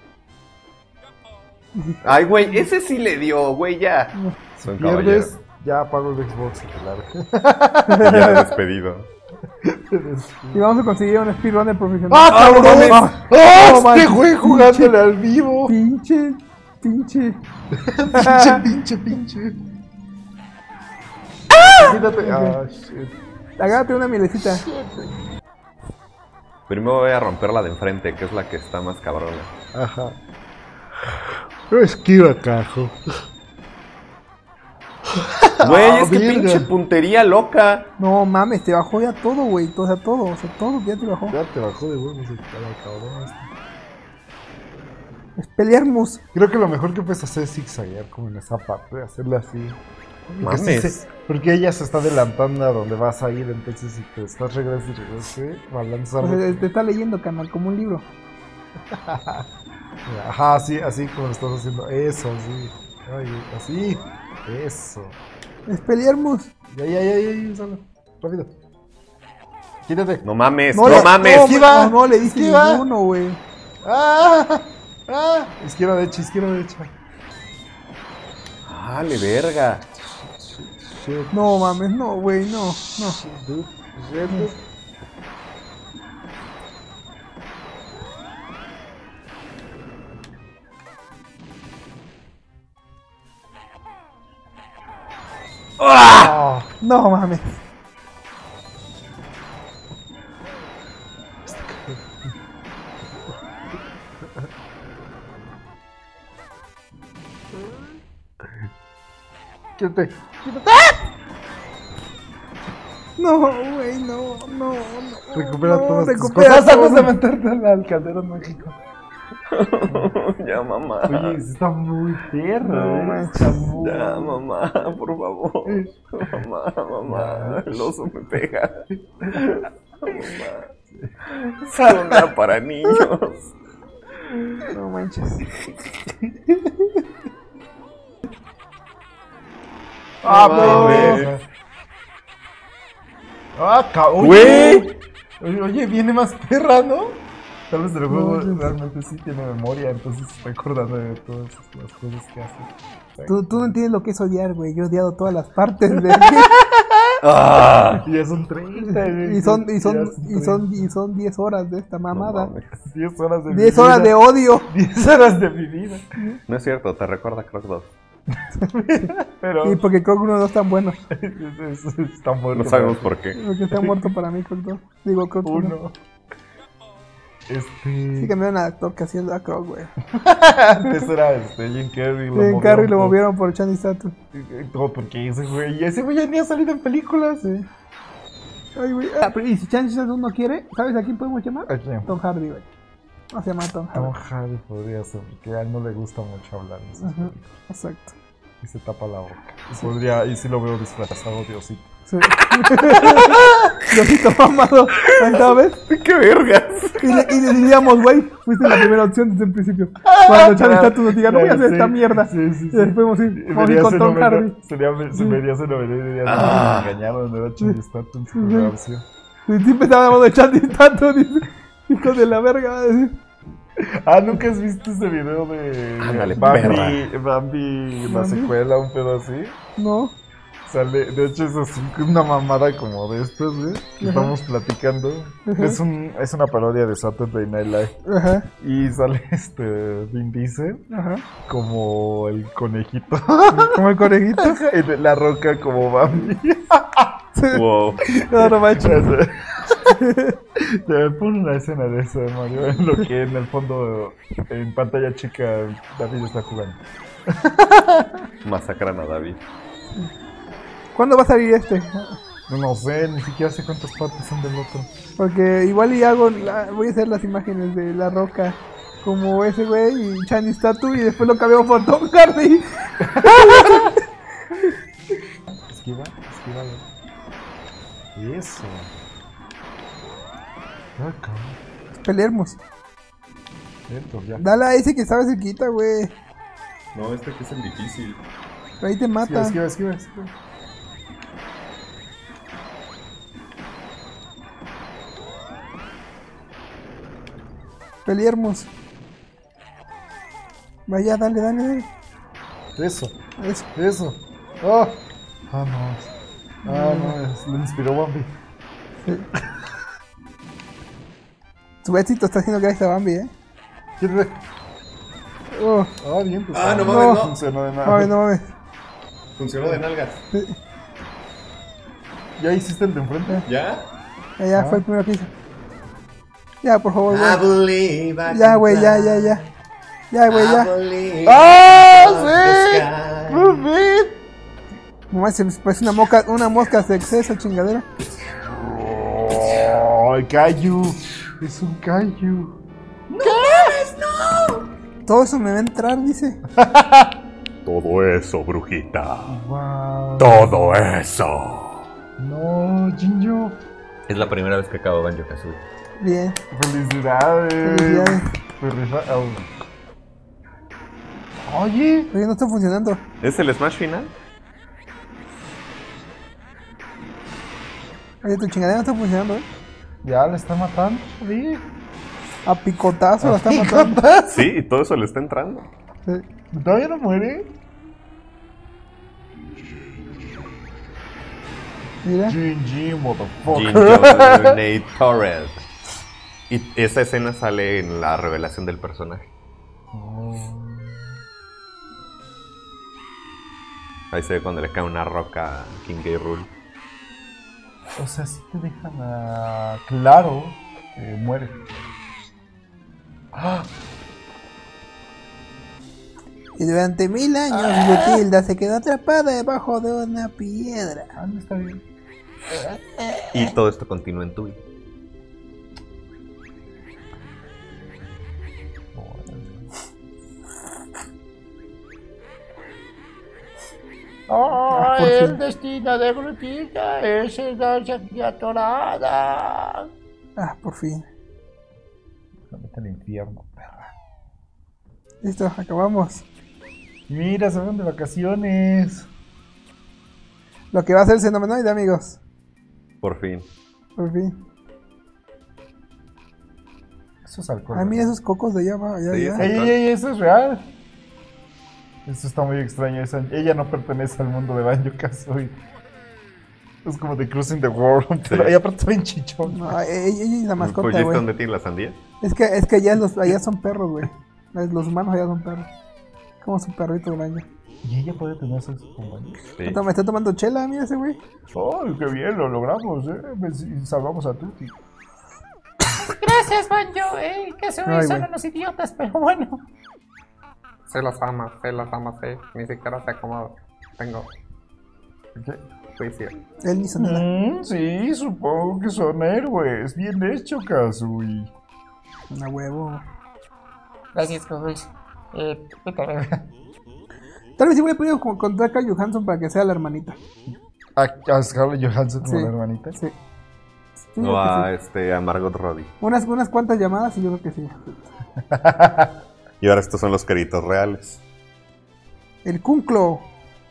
S2: Ay, güey, ese sí le dio, güey, ya. Son
S4: Pierdes,
S2: caballeros.
S4: ya apago el Xbox y te largo.
S2: Ya despedido.
S3: Y vamos a conseguir un speedrunner profesional.
S4: ¡Ah, cabrón!
S3: no mames.
S4: ¡Ah,
S3: No
S4: este
S3: manches,
S4: güey jugándole al vivo!
S3: Pinche, pinche.
S4: Pinche, pinche, pinche. Quítate. Ah, shit.
S3: Agárrate una mielecita.
S2: Primero voy a romper la de enfrente, que es la que está más cabrona.
S4: Ajá. Esquiva, cajo.
S2: Güey,
S4: Ah,
S2: es que
S4: verga.
S2: pinche puntería loca.
S3: No mames, te bajó ya todo, güey. O sea, todo, o sea, todo ya te bajó.
S4: Ya te bajó de huevos el cabrón este.
S3: Es pelear mus.
S4: Creo que lo mejor que puedes hacer es zigzaguear como en esa parte, hacerle así. Porque, sí
S2: Mames.
S4: se- porque ella se está adelantando a donde vas a ir, entonces si te estás regresando y regrese, balanzar.
S3: O sea, te está leyendo, canal, como un libro.
S4: Ajá, así, así como lo estás haciendo. Eso, así. Ay, así. Eso.
S3: Es pelear mus.
S4: Ya, ya, ya, ya, ya, solo. Rápido. Quítate.
S2: No mames, no,
S3: le-
S2: mames.
S3: No,
S4: Esquiva,
S3: no, no le diste
S4: esquiva.
S3: ninguno, güey.
S4: ¡Ah! ¡Ah! Izquierda, derecha, izquierda, derecha.
S2: Dale, verga.
S4: Shit,
S3: No mames, no, güey, no, no.
S4: shit, dude. Shit, dude. ¡Ah!
S3: No mames.
S4: Quítate.
S3: No, güey, no, no, no.
S4: Recupera
S3: no,
S4: todas tus
S3: recupera
S4: cosas antes
S3: todo.
S4: de meterte al, al calderón mágico.
S2: Ya, mamá.
S4: Oye, eso está muy perro,
S3: No
S4: ¿eh?
S3: manches.
S4: Está muy...
S2: Ya, mamá, por favor. Mamá, mamá. El oso me pega. Mamá. Zona para niños.
S3: No manches.
S4: ¡Ah,
S2: No,
S4: pendejo! ¡Ah, cabrón!
S2: Güey.
S4: Oye, oye, viene más perra, ¿no? Tal vez el juego
S3: No, sí.
S4: realmente sí tiene memoria, entonces se está acordando de todas las cosas que hace.
S3: Tú, tú no entiendes lo que es odiar, güey. Yo he odiado todas las partes de...
S2: Ah.
S4: Y ya son treinta, güey.
S3: y son, y
S4: Ya
S3: son, y
S4: treinta.
S3: son, y son diez horas de esta mamada.
S2: No mames.
S4: diez horas de mi
S3: diez horas de
S4: vida.
S3: odio.
S4: diez horas de mi vida.
S2: No es cierto, te recuerda Croc dos.
S4: Pero
S3: Y porque Croc uno no es tan bueno.
S4: es, es, es tan bueno.
S2: No sabemos por qué.
S3: Porque está muerto para mí, Croc dos. Digo, Croc uno.
S4: Uno. Este.
S3: Sí cambiaron a actor que hacía a Croc, güey.
S4: Antes era este, Jim Carrey. lo
S3: En Carrie lo
S4: por-
S3: movieron por Channing Tatum.
S4: Todo porque ese güey. Ese güey ya ni ha salido en películas.
S3: Sí. Ay, güey. Ah, pero y si Channing Tatum no quiere, ¿sabes a quién podemos llamar?
S4: ¿A quién?
S3: Tom Hardy, güey. No se llama Tom
S4: Tom
S3: Hardy.
S4: Hardy podría ser, porque a él no le gusta mucho hablar en esas
S3: Ajá,
S4: películas.
S3: exacto.
S4: Y se tapa la boca. Y podría, y sí lo veo disfrazado, Diosito.
S3: Sí. Diosito mamado. Ahí está, ¿ves?
S2: ¡Qué vergas!
S3: Y le, y le diríamos, güey, fuiste la primera opción desde el principio. Cuando Channing Tatum nos diga, no voy a hacer
S4: Sí,
S3: esta mierda.
S4: Sí, sí,
S3: Y
S4: sí.
S3: después vamos a ir, vamos a ir
S4: Verías
S3: con
S4: el
S3: Tom
S4: momento-
S3: Hardy.
S4: Sería, se
S3: Sí.
S4: verías el noveno y dirías,
S2: Ah.
S4: no, me engañaron, era Channing Tatum su primera opción.
S3: Y siempre estábamos de Channing Tatum, dice. Hijo de la verga, va a decir.
S4: Ah, ¿nunca has visto ese video de
S2: Ándale,
S4: Bambi,
S2: perra.
S4: Bambi, la
S3: Bambi.
S4: secuela, un pedo así?
S3: No.
S4: Sale, de hecho es así, una mamada como de estas, güey, que
S3: Ajá.
S4: estamos platicando.
S3: Ajá.
S4: Es un, es una parodia de Saturday Night Live.
S3: Ajá,
S4: Y sale este Vin Diesel
S3: ajá.
S4: como el conejito.
S3: Como el conejito.
S4: Y de La Roca como Bambi.
S2: Wow.
S3: No, no manches.
S4: Te pone una escena de eso, Mario, en lo que en el fondo, en pantalla chica, David está jugando.
S2: Masacran a David.
S3: ¿Cuándo va a salir este?
S4: No, no sé, ni siquiera sé cuántas partes son del otro.
S3: Porque igual y hago, la- voy a hacer las imágenes de La Roca como ese güey y Channing Tatum y después lo cambiamos por Tom Hardy. Peleemos.
S4: Dentro, ya.
S3: Dale a ese que estaba cerquita, güey.
S2: No, este que es el difícil.
S3: Ahí te mata.
S4: Esquiva, esquiva, esquiva.
S3: Peleemos. Vaya, dale, dale, dale.
S4: Eso,
S3: Eso.
S4: eso. Oh. Ah, no. Ah, no, es- lo inspiró Bambi.
S3: Su éxito está haciendo gracias a Bambi, eh.
S4: ¿Quién ve?
S3: Oh,
S4: Ah, bien, pues.
S2: Ah, no
S3: No.
S2: mames, no.
S4: funcionó de nada.
S3: no mames, no mames.
S2: Funcionó de nalgas.
S4: ¿Ya hiciste el de enfrente?
S2: ¿Ya?
S3: Ya, ya,
S4: Ah.
S3: fue el primero que hice. Ya, por favor,
S2: I
S3: güey.
S2: believe I
S3: Ya,
S2: can
S3: güey, ya,
S2: fly.
S3: ya, ya. Ya, güey,
S2: I
S3: ya.
S2: believe
S4: ¡Ah,
S2: in the sky.
S4: ¡Muy bien!
S3: Mamá, se me parece una mosca, una mosca de exceso, chingadera.
S4: ¡Ay, Kaiju! Es un Kaiju.
S3: Todo eso me va a entrar, dice.
S2: Todo eso, brujita.
S4: ¡Wow!
S2: Todo eso.
S4: No, Jinjo.
S2: Es la primera vez que acabo Banjo Kazooie.
S3: Bien.
S4: ¡Felicidades!
S3: Felicidades.
S4: Felicidades. Oye,
S3: Oye, no está funcionando.
S2: ¿Es el Smash final?
S3: Oye, tu chingadera no está funcionando, eh.
S4: ya le está matando. Sí.
S3: A picotazo la está
S4: ¿Y
S3: matando.
S4: cuántas?
S2: Sí, y todo eso le está entrando.
S3: Sí.
S4: ¿Todavía no muere?
S3: Mira.
S4: G G, motherfucker.
S2: Ginjo Torres. Y esa escena sale en la revelación del personaje. Ahí se ve cuando le cae una roca a King K. Rool.
S4: O sea, sí te dejan a... claro que muere. ¡Ah!
S3: Y durante mil años, Glutilda se quedó atrapada debajo de una piedra.
S4: Ah, no está bien.
S2: Y todo esto continúa en Tui.
S1: Oh,
S3: por
S1: el
S3: fin.
S1: destino de Glutita es quedarse aquí atorada.
S3: Ah, por fin.
S4: Vete al infierno, perra.
S3: Listo, acabamos.
S4: Mira, se van de vacaciones.
S3: Lo que va a ser el Xenomenoide, amigos.
S2: Por fin.
S3: Por fin.
S4: Eso es alcohol.
S3: Ah, mira esos cocos de allá, va, allá,
S2: Sí,
S3: allá.
S2: es-
S4: Ey, ey, ey, eso es real. Esto está muy extraño. Esa- ella no pertenece al mundo de Banjo Kazooie. Es como de Cruising the World. Pero ella aparte está bien chichón.
S3: No, ella, ella es la mascota,
S2: Oye, ¿este
S3: güey.
S2: dónde tiene la sandía?
S3: Es que, es que allá, los, allá son perros, güey. Los humanos allá son perros. Como su perrito del año.
S4: Y ella puede tener sexo con Banjo.
S2: Sí.
S3: Está- Me está tomando chela, mira ese güey.
S4: ¡Ay, qué bien! Lo logramos, ¿eh? Y salvamos a Tuti.
S1: Gracias, Banjo. Eh, que soy
S3: Ay,
S1: solo
S3: güey.
S1: los idiotas, pero bueno.
S5: Se las ama, se las ama, sí. Ni siquiera sé cómo tengo
S4: ¿Qué?
S5: juicio.
S3: Él hizo nada.
S4: Mm, sí, supongo que son héroes. Bien hecho, Kazooie.
S3: Una huevo.
S1: Gracias, Cruz. Eh, vete a ver.
S3: Tal vez sí voy a poner con- contra a Johansson para que sea la hermanita.
S4: ¿A, a Scarlett Johansson como
S3: Sí.
S4: la hermanita?
S3: Sí. Sí,
S2: No
S3: creo que
S2: a,
S3: sí.
S2: este, a Margot Robbie.
S3: Unas, unas cuantas llamadas y yo creo que sí.
S2: Y ahora estos son los créditos reales.
S3: El Kunklo.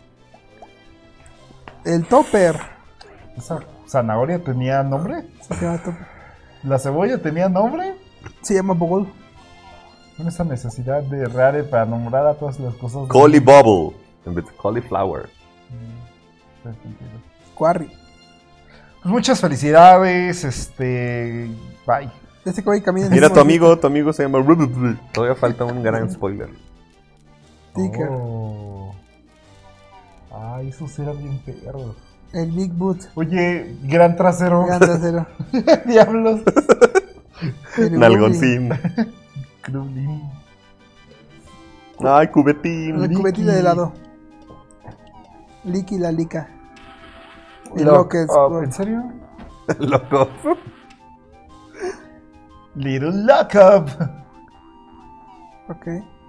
S3: El Topper.
S4: ¿Esa zanahoria tenía nombre?
S3: Sí, se llama Topper.
S4: ¿La cebolla tenía nombre?
S3: Se llama Bogol.
S4: Con esa necesidad de Rare para nombrar a todas las cosas.
S2: Collie Bubble. En vez de Cauliflower.
S3: Quarry.
S4: Pues muchas felicidades, este... Bye.
S3: Ese que hoy camina en
S2: Mira,
S3: ese
S2: tu
S3: movimiento.
S2: amigo, tu amigo se llama Rubbly. Todavía falta un gran spoiler.
S3: Sticker.
S4: Oh. Ay, esos eran bien perros.
S3: El Big Boot.
S4: Oye, gran trasero.
S3: Gran trasero.
S4: Diablos.
S3: El
S2: Nalgoncín.
S4: Krulin.
S2: Ay,
S3: Woolly.
S2: cubetín.
S3: La cubetita de helado. Licky la lica. El
S4: Lock
S3: Lockets.
S4: Up. ¿En serio?
S2: Loco.
S4: Little Lock Up.
S3: Ok.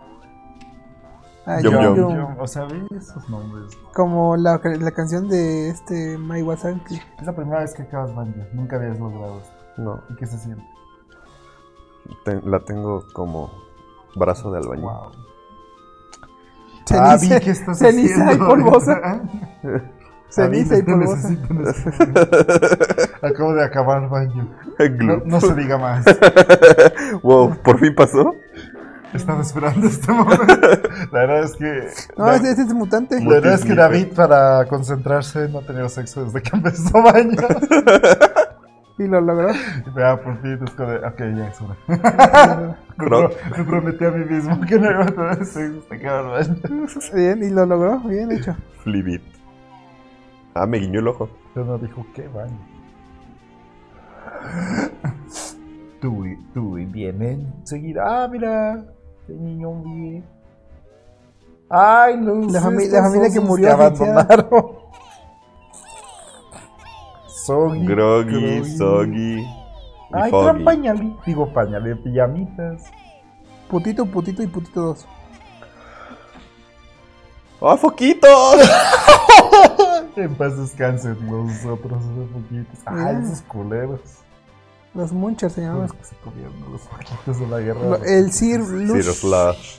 S3: Ah,
S2: Yum,
S3: Yum
S2: yum.
S3: Yum.
S4: O sea, ve esos nombres.
S3: Como la, la canción de este Mai Wasabi.
S4: Es la primera vez que acabas Banjo. Nunca habías logrado esto.
S2: No.
S4: ¿Y qué se siente?
S2: Te- la tengo como brazo de albañil.
S4: Wow.
S3: Ceniza,
S4: Ah, vi que estás
S3: ceniza
S4: haciendo.
S3: y polvosa.
S4: Ah,
S3: Ceniza y
S4: vi,
S3: polvosa.
S4: necesito, necesito. Acabo de acabar baño. No,
S2: Gloop.
S4: no se diga más.
S2: Wow, ¿por fin pasó?
S4: Estaba esperando este momento. La verdad es que.
S3: No,
S4: la,
S3: ese, ese es mutante.
S4: la verdad es que David, para concentrarse, no ha tenido sexo desde que empezó baño.
S3: Y lo logró.
S4: Y vea, por fin, es como de, ok, ya es hora. Me, pro- me prometí a mí mismo que no iba a tener sexo hasta que acabar baño.
S3: Bien, y lo logró. Bien hecho.
S2: Flibit. Ah, me guiñó el ojo.
S4: Pero no dijo, ¿qué baño? Tú y, tú y vienen enseguida. Ah, mira. Qué niño bien. Ay, los
S3: La fami-
S4: estos
S3: la familia que
S4: osos
S3: murió
S4: abandonaron. Soggy.
S2: Groggy, Soggy y
S4: Ay, traen
S2: Foggy.
S4: pañalitos. Digo, pañales, pijamitas.
S3: Putito, putito y putito dos.
S2: ¡Ah, foquitos!
S4: En paz descansen los otros esos poquitos. Ay,
S3: Ah.
S4: esos culeros.
S3: Los Munchers se llamaban.
S4: Los que se comieron los poquitos de la guerra.
S3: Lo- El Sir Lush.
S2: Zero Slash.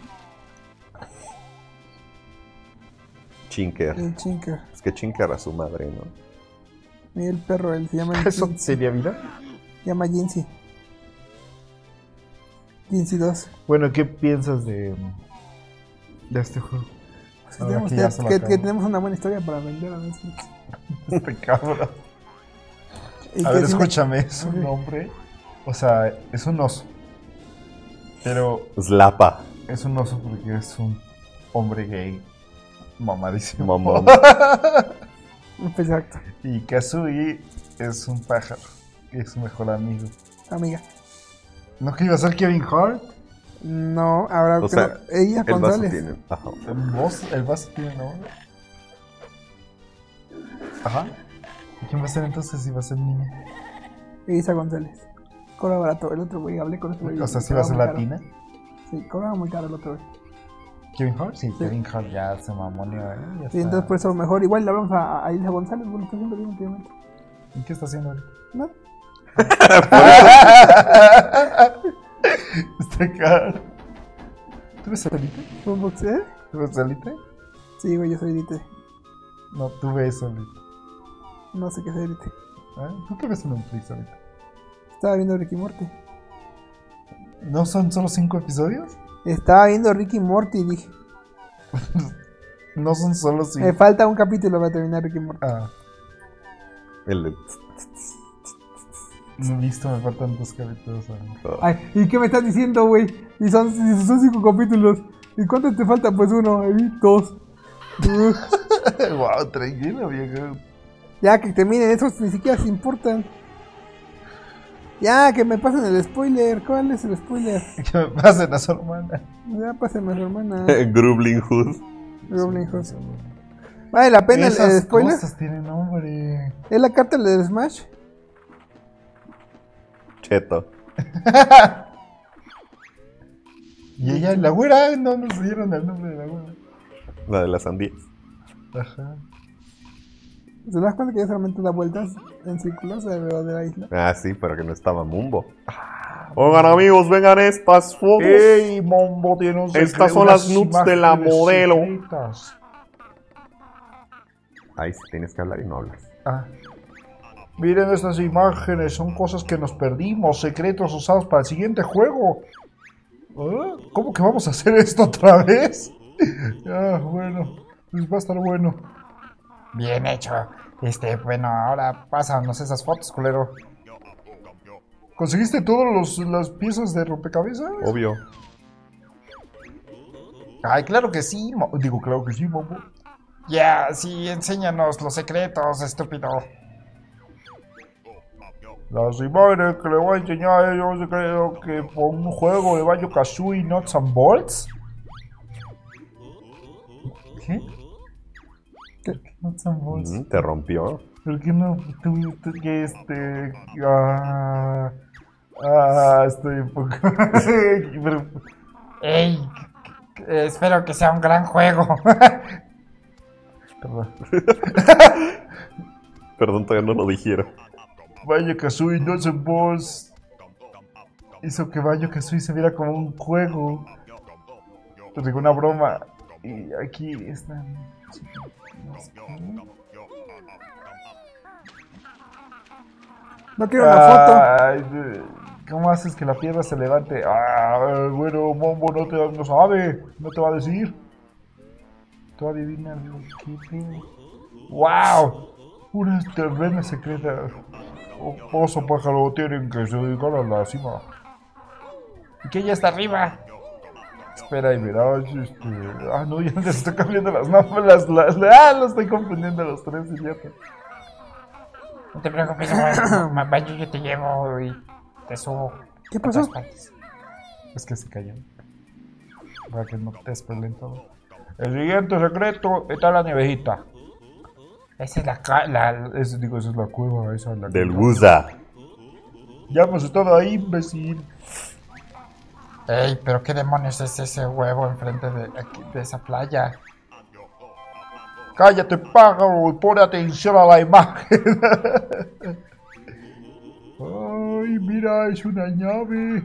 S2: Chinker.
S3: El Chinker.
S2: Es que Chinker a su madre, ¿no?
S3: Y el perro, él se llama
S4: ¿Eso
S3: Jinxie.
S4: sería vida?
S3: Se llama Jinxie. Jinxie dos.
S4: Bueno, ¿qué piensas de, de este juego?
S3: Pues
S4: Ahora
S3: tenemos
S4: que
S3: que,
S4: ya se lo
S3: que-
S4: acabó.
S3: que tenemos una buena historia para vender a Netflix.
S4: Este cabrón.
S3: Y
S4: A
S3: que
S4: ver,
S3: sí me-
S4: escúchame, es un hombre. O sea, es un oso. Pero
S2: Slapa.
S4: es un oso porque es un hombre gay. Mamadísimo.
S2: Mamón.
S3: Exacto,
S4: Y Kazooie es un pájaro. Y es su mejor amigo.
S3: amiga.
S4: ¿No que iba a ser Kevin Hart?
S3: No, ahora
S2: O
S3: creo-
S2: sea,
S3: ella
S2: El vaso
S3: González.
S2: tiene. Ajá.
S4: ¿El, voz, el vaso tiene nombre? Ajá. ¿Y quién va a ser entonces si va a ser niña?
S3: Isa González. Cobra barato. El otro güey, hablé con este güey.
S4: O sea,
S3: y
S4: si va a ser
S3: cobraba muy
S4: latina.
S3: caro. Sí, cobraba muy caro el otro güey.
S4: ¿Kevin Hart? Sí, Kevin Hart ya se mamoneó, ¿eh? Ya
S3: Sí,
S4: está.
S3: entonces por eso mejor. Igual le hablamos a, a Isa González. Bueno, está haciendo bien últimamente.
S4: ¿Y qué está haciendo ahorita?
S3: No,
S4: Este cara. ¿Tú ves Elite?
S3: fue un boxeo.
S4: ¿Tú ves Elite?
S3: Sí, güey, yo soy élite.
S4: No, tú ves Elite.
S3: No sé qué es élite.
S4: ¿Eh? ¿Tú qué ves en Netflix ahorita?
S3: Estaba viendo Ricky Morty.
S4: ¿No son solo cinco episodios?
S3: Estaba viendo Ricky Morty y dije,
S4: No son solo cinco.
S3: me falta un capítulo para terminar Ricky Morty.
S4: Ah,
S2: El de-
S4: no, listo, me faltan dos capítulos. ah.
S3: Ay, ¿y qué me estás diciendo, güey? Y son, y son cinco capítulos. ¿Y cuántos te falta? Pues uno, ahí, dos.
S4: Wow, tranquilo, viejo.
S3: Ya que terminen esos, ni siquiera se importan. Ya, que me pasen el spoiler. ¿Cuál es el spoiler?
S4: Que me pasen a su hermana.
S3: Ya pásenme a su hermana.
S2: Grubbling Hood.
S3: Goblin House. ¿Vale la pena el, el
S4: Esas
S3: spoiler?
S4: cosas tienen nombre.
S3: ¿Es la carta del Smash?
S2: Cheto.
S4: Y ella, la güera, no nos dieron el nombre de la güera.
S2: La de las sandías.
S4: Ajá.
S3: ¿Se das cuenta que ya solamente da vueltas en círculos alrededor de la isla?
S2: Ah, sí, pero que no estaba Mumbo. Oigan, amigos, vengan estas fotos.
S4: ¡Ey, Mombo tiene un
S2: Estas
S4: secreto,
S2: son las
S4: unas
S2: nudes de la
S4: imágenes
S2: modelo.
S4: secretas.
S2: Ahí sí tienes que hablar y no hablas.
S4: Ah. Miren estas imágenes, son cosas que nos perdimos, secretos usados para el siguiente juego. ¿Ah? ¿Cómo que vamos a hacer esto otra vez? Ah, bueno, pues va a estar bueno. Bien hecho. Este, bueno, ahora pásanos esas fotos, culero. ¿Conseguiste todas las piezas de rompecabezas?
S2: Obvio.
S4: Ay, claro que sí, mo- digo, claro que sí, Mombo. Ya, sí, enséñanos los secretos, estúpido. Las imágenes que le voy a enseñar, yo creo que por un juego de Banjo Kazooie Nuts and Bolts. ¿Qué? ¿Qué? Nuts and Bolts.
S2: Mm, te rompió.
S4: ¿Por qué no? Tú, tú, que este. Ah, ah, estoy un poco. Pero-
S5: ¡Ey! Eh, espero que sea un gran juego.
S4: Perdón.
S2: Perdón, todavía no lo dijeron.
S4: Banjo Kazooie Nuts and Bolts. hizo que Banjo-Kazooie se viera como un juego. Te digo una broma. Y aquí están.
S3: No quiero una foto.
S4: Ay, ¿cómo haces que la piedra se levante? Ah, bueno, Mombo no, te, no sabe. No te va a decir. Tú adivinas qué pedo. ¡Wow! Una terrena secreta. Oso pájaro tienen que se dedicar a la cima. ¿Y qué ya está arriba? Espera y verás, este... Ah, no, ya les estoy cambiando las nombres, las, las, las... Ah, lo estoy confundiendo a los tres, idiota.
S1: No te preocupes, Banjo, yo te llevo y te subo.
S3: ¿Qué pasó?
S4: Es que se cayó. Para que no te spoilen todo. El siguiente secreto está la nievejita.
S1: Esa es la... ca- la...
S4: Ese, digo, esa es la cueva, esa es la
S2: Del
S4: cueva.
S2: Wusa.
S4: Ya hemos estado ahí, imbécil.
S1: Ey, pero qué demonios es ese huevo enfrente de, aquí, de esa playa.
S4: Cállate, pájaro, y pone atención a la imagen. Ay, mira, es una llave.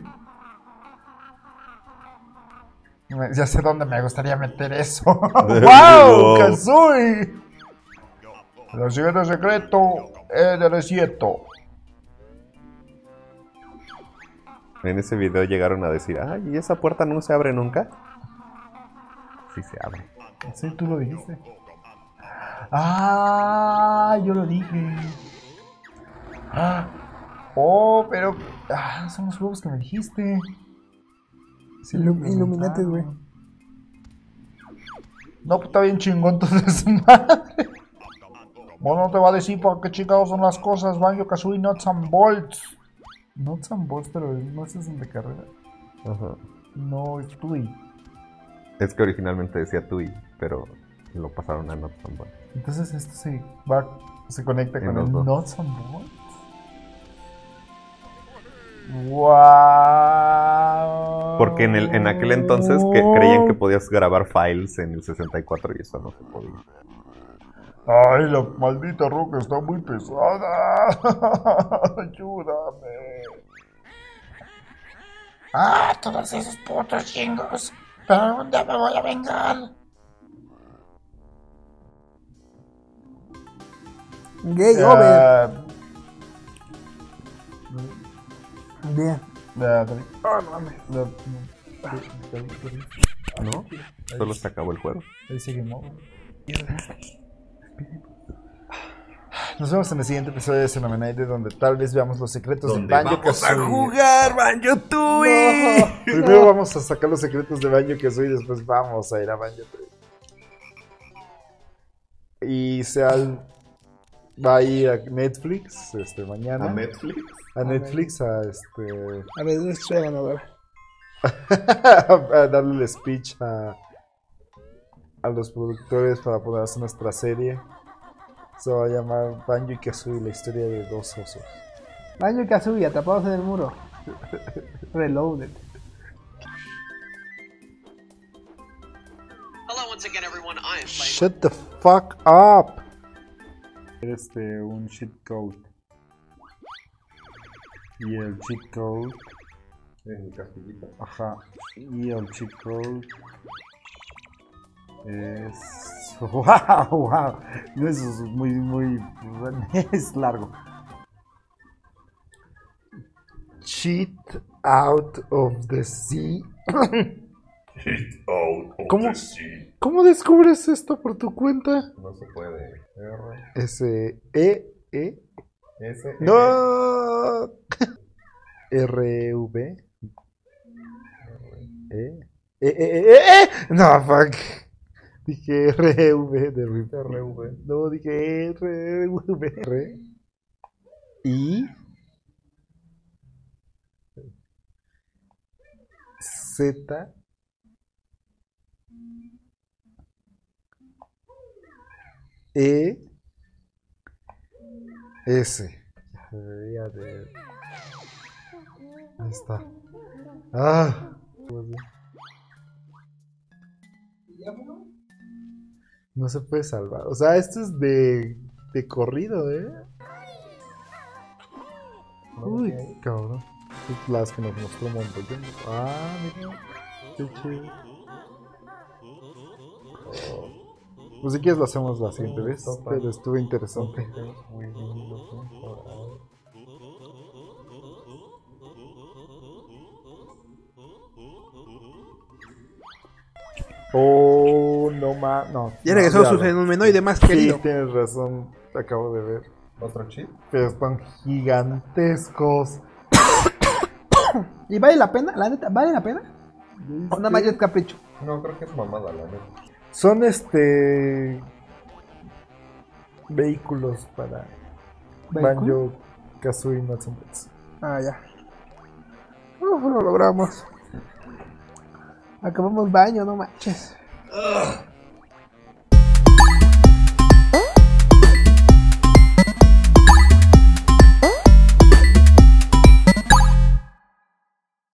S1: Me- Ya sé dónde me gustaría meter eso.
S4: ¡Wow! ¡Kazooie! El siguiente secreto es del desierto.
S2: En ese video llegaron a decir, ay, ¿y esa puerta no se abre nunca? Sí se abre.
S4: Sí, tú lo dijiste. Ah, yo lo dije. Ah, oh, pero... Ah, son los huevos que me dijiste. Sí,
S3: Ilum-
S4: me
S3: Illuminati,
S4: preguntaron.
S3: güey.
S4: No, pues está bien chingón entonces, madre. Bueno, no te va a decir por qué chingados son las cosas. Banjo-Kazooie Nuts and Bolts. Nuts and Bolts, pero no es de carrera.
S2: Ajá.
S4: No, es Tui.
S2: Es que originalmente decía Tui, pero lo pasaron a Not Somebody.
S4: Entonces esto se va, se conecta
S2: En
S4: con
S2: los
S4: el
S2: dos.
S4: Nuts and Bolts. Wow.
S2: Porque en, el, en aquel entonces que creían que podías grabar files en el sesenta y cuatro y eso no se podía.
S4: Ay, la maldita roca está muy pesada. Ayúdame.
S1: Ah, todos esos putos chingos. Pero algún día me voy a vengar.
S3: Gay over.
S4: Ah,
S3: Bien.
S4: ah, David.
S3: Oh, no mames.
S4: No, no. David, David.
S2: ¿No? Solo se acabó el juego.
S4: Ahí seguimos. Nos vemos en el siguiente episodio de Xenomenide, donde tal vez veamos los secretos de Banjo-Kazooie.
S2: jugar Banjo-Tooie!
S4: No. Primero vamos a sacar los secretos de Banjo-Kazooie y después vamos a ir a Banjo-Tooie. Y Seal va a ir a Netflix este, mañana.
S2: ¿A Netflix?
S4: A Netflix a este
S3: A ver, estoy a ver.
S4: a darle el speech a, a los productores para poder hacer nuestra serie. Se va a llamar Banjo-Kazooie, la historia de dos osos.
S3: Banjo-Kazooie, atrapados en el muro. Reloaded.
S6: Hello once again everyone, I am playing
S4: Shut the fuck up. Este, un cheat code. Y el cheat code.
S2: En castillito.
S4: Ajá. Y el cheat code es. ¡Wow! ¡Wow! No, eso es muy, muy. Es largo. Cheat out of the sea. ¿Cómo, ¿Cómo descubres esto por tu cuenta?
S2: No se puede. R,
S4: S, E, E.
S2: S,
S4: ¡No! R, V. E. E, E, E, E. No, fuck. Dije R, V de River.
S2: R, V.
S4: No, dije R, V. R. I. Z. E. S. Debería de... Ahí está. Ah. No se puede salvar. O sea, esto es de, de corrido, ¿eh? Uy, cabrón. Las que nos mostró Montoya. Ah, mira. Qué chido. Oh. Pues si quieres lo hacemos la siguiente vez, pero estuvo interesante. Oh, no más, no.
S3: Ya
S4: no,
S3: regresó su
S4: lo-
S3: fenomenoide más
S4: Sí,
S3: querido.
S4: tienes razón, acabo de ver.
S2: ¿Otro chip?
S4: Pero están gigantescos.
S3: ¿Y vale la pena? ¿La neta? ¿Vale la pena? ¿O nada más ya es capricho?
S2: No, creo que es mamada, la neta.
S4: Son este vehículos para
S3: ¿Vehículo?
S4: Banjo, Kazooie y Nuts and Bolts.
S3: Ah, ya. Uf, lo logramos. Acabamos baño, no manches.